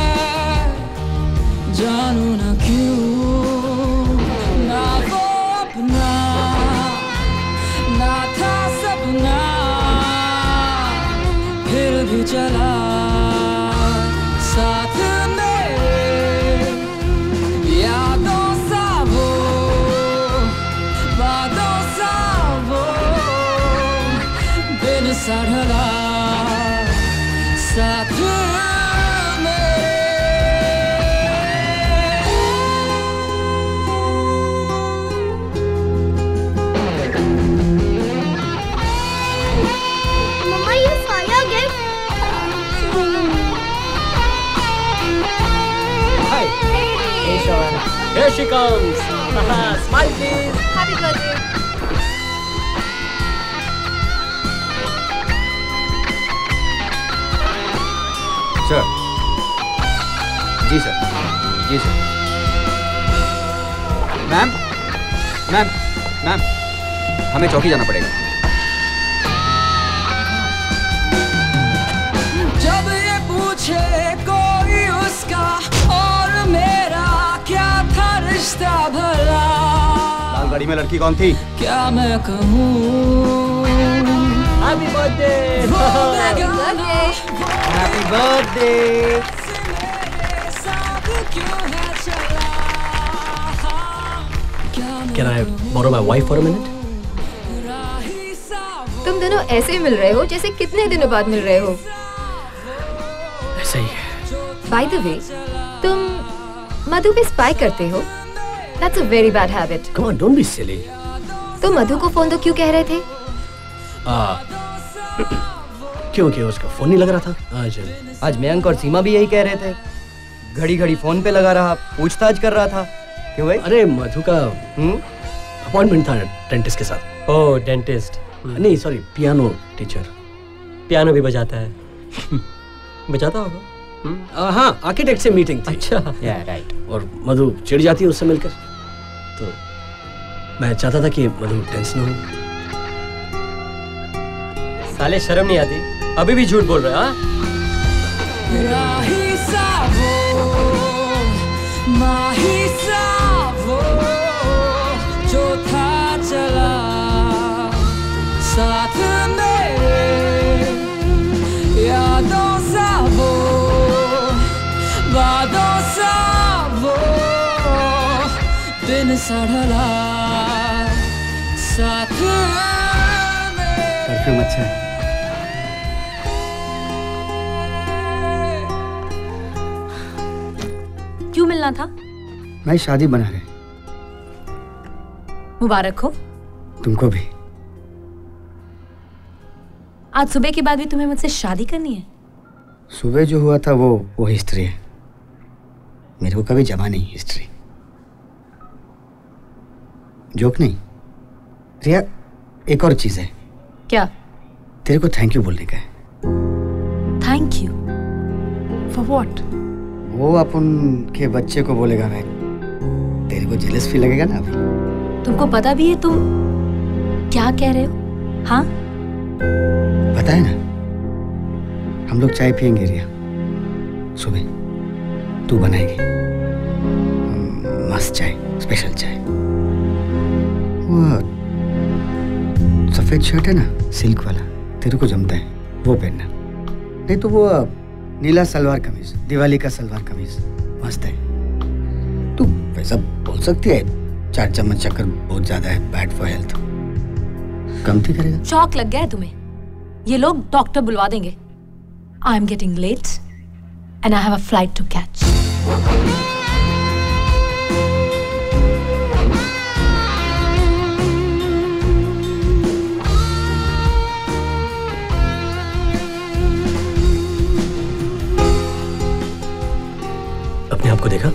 जानू न क्यों ना वो अपना ना था सपना फिर भी चला साथ मेरे, यादों सा वो बातों सा वो दिन सा ढला साथ मेरे। Here she comes. Smile please. Happy birthday. Sir ji sir ji sir ma'am ma'am ma'am हमें चौकी जाना पड़ेगा। जब ये पूछे कोई उसका और मेरा क्या था रिश्ता भला, लाल गाड़ी में लड़की कौन थी? क्या मैं कहूँ। Happy birthday. Happy birthday. Happy birthday. Can I borrow my wife for a minute? तुम दोनों ऐसे ही मिल रहे हो जैसे कितने दिनों बाद मिल रहे हो। ऐसा ही है। By the way, तुम मधु पे स्पाई करते हो? That's a very bad habit. Come on, don't be silly. तो मधु को फोन दो क्यों कह रहे थे? क्योंकि उसका फोन नहीं लग रहा था आज मयंक और सीमा भी यही कह रहे थे। घड़ी घड़ी फोन पे लगा रहा, पूछताछ कर रहा था। क्यों भाई? अरे मधु का अपॉइंटमेंट था डेंटिस्ट के साथ। Oh dentist. नहीं सॉरी, पियानो टीचर। पियानो भी बजाता है। बजाता होगा। हाँ, आर्किटेक्ट से मीटिंग थी। अच्छा या राइट। और मधु चिढ़ जाती है उससे मिलकर, तो मैं चाहता था कि मधु टेंशन न हो। साले शर्म नहीं आती, अभी भी झूठ बोल रहे हैं। राही सावो, माही सावो, जो था चला साथ मेरे, यादों सावो, वादों सावो, दिन सड़ला साथ परफ्यूम अच्छा है। क्यों मिलना था? मैं शादी बना रहे। मुबारक हो। तुमको भी। आज सुबह के बाद भी तुम्हें मुझसे शादी करनी है? सुबह जो हुआ था वो हिस्ट्री है, मेरे को कभी जमा नहीं हिस्ट्री। जोक नहीं रिया, एक और चीज है। क्या? तेरे को थैंक यू बोलने का है। Thank you for what? वो अपन के बच्चे को बोलेगा मैं, तेरे को जेलस फील लगेगा ना अभी। तुमको पता भी है तुम क्या कह रहे हो? हाँ पता है ना, हम लोग चाय पियेंगे रिया सुबह, तू बनाएगी मस्त चाय, स्पेशल चाय। वो सफेद शर्ट है ना सिल्क वाला, तेरे को जमता है, वो पहनना। नहीं तो वो नीला सलवार कमीज, दिवाली का सलवार कमीज मस्त है। तू वैसा बोल सकती है 4 चम्मच शक्कर बहुत ज्यादा है, बैड फॉर हेल्थ। कमती करेगा। शौक लग गया है तुम्हें? ये लोग डॉक्टर बुलवा देंगे। I am getting late and I have a flight to catch. अपने आप को देखा?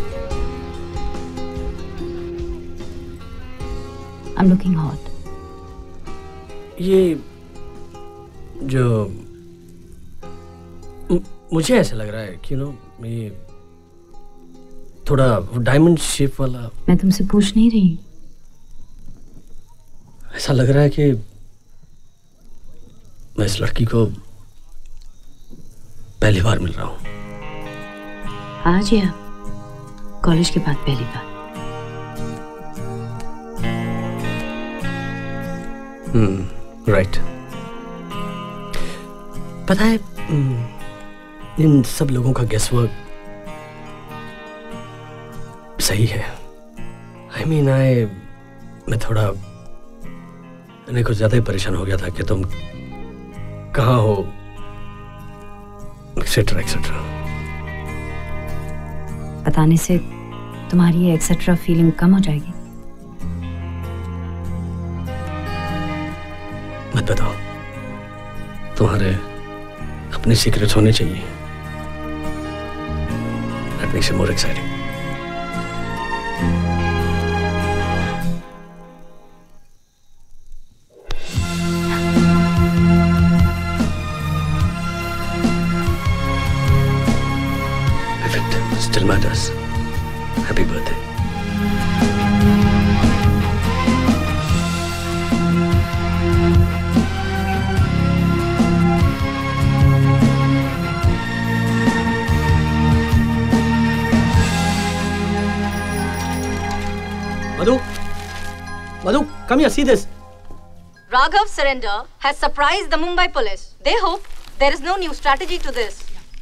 I'm looking hot. ये जो मुझे ऐसा लग रहा है कि ये थोड़ा डायमंड शेप वाला। मैं तुमसे पूछ नहीं रही। ऐसा लग रहा है कि मैं इस लड़की को पहली बार मिल रहा हूँ। आज या कॉलेज के बाद पहली बार? राइट। पता है इन सब लोगों का गेस वर्क सही है। मैं थोड़ा कुछ ज्यादा ही परेशान हो गया था कि तुम कहाँ हो, एक्सेट्रा एक्सेट्रा। बताने से तुम्हारी ये एक्सेट्रा फीलिंग कम हो जाएगी? मत बताओ, तुम्हारे अपने सीक्रेट्स होने चाहिए। That makes it more exciting. still matters. Happy birthday. Madhu, come here, see this. Raghav's surrender has surprised the Mumbai police. They hope there is no new strategy to this.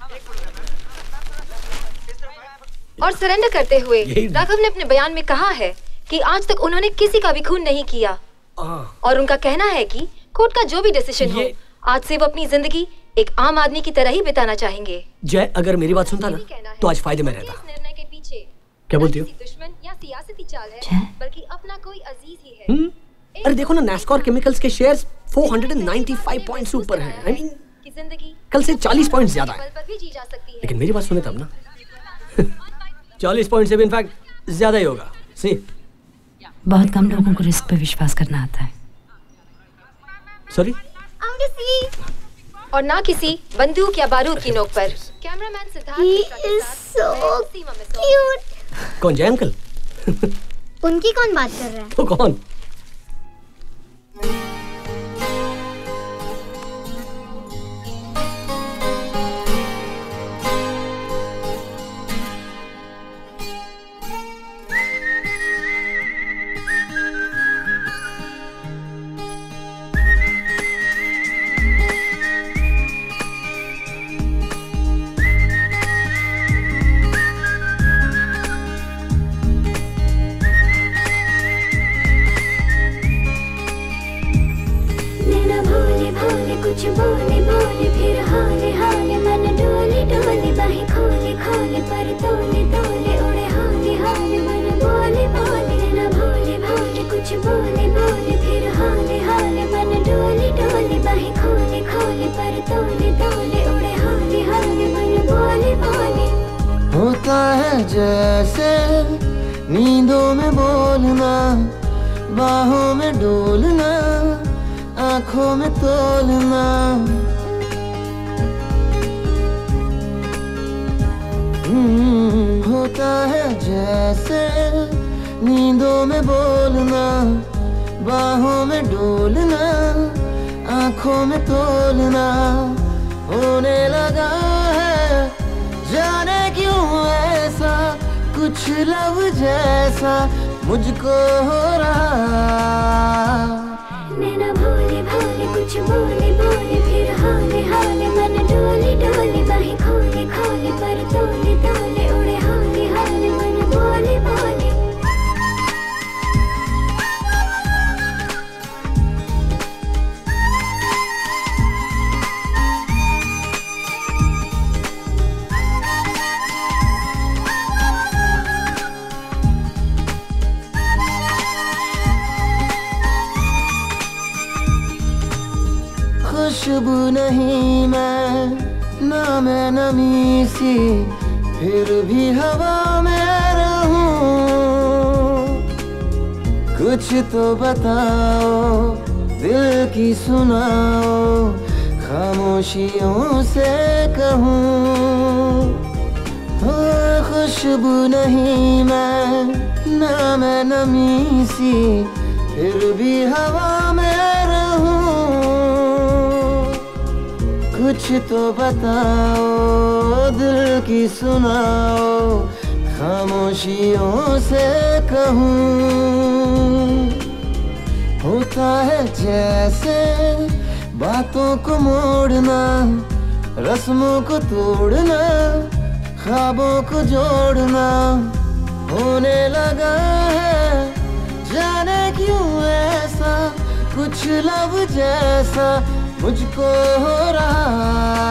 और surrender करते हुए राघव ने अपने बयान में कहा है कि आज तक उन्होंने किसी का भी खून नहीं किया और उनका कहना है कि कोर्ट का जो भी डिसीजन हो आज से वो अपनी जिंदगी एक आम आदमी की तरह ही बिताना चाहेंगे। जय अगर मेरी बात सुनता ना तो आज फायदे में रहता। क्या बोलती हो? दुश्मन या सियासती चाल है बल्कि अपना कोई अजीज ही है। अरे देखो ना नैस्कॉर केमिकल्स के शेयर्स 495 पॉइंट्स ऊपर हैं। आई मीन कल से 40 पॉइंट्स ज्यादा है। लेकिन मेरी बात सुने तब ना 40 पॉइंट से भी इनफैक्ट ज्यादा ही होगा। सी बहुत कम लोगों को रिस्क पे विश्वास करना आता है। सॉरी और ना किसी बंदूक या बारूद की नोक पर। कैमरामैन सिद्धार्थ कौन जय अंकल? उनकी कौन बात कर रहा है? तो कौन? होता है जैसे नींदों में बोलना, बाहों में डोलना, आंखों में तोलना। होता है जैसे नींदों में बोलना, बाहों में डोलना, आंखों में तोलना। होने लगा है जाने क्यों ऐसा, कुछ लव जैसा मुझको हो रहा। नैना भोले भोले कुछ बोले बोले, फिर हाले हाले मन डोले डोले, बाहें खोले खोले पर तोले तोले, उड़े हाले हाले मन बोले बोले। खुशबू नहीं मैं, ना मैं नमी सी, फिर भी हवा में रहूं। कुछ तो बताओ, दिल की सुनाओ, खामोशियों से कहूं। हो खुशबू नहीं मैं, ना मैं नमी सी, फिर भी हवा में रहूं। कुछ तो बताओ, दिल की सुनाओ, खामोशियों से कहूं। होता है जैसे बातों को मोड़ना, रस्मों को तोड़ना, ख्वाबों को जोड़ना। होने लगा है जाने क्यों ऐसा, कुछ लव जैसा मुझको हो रहा।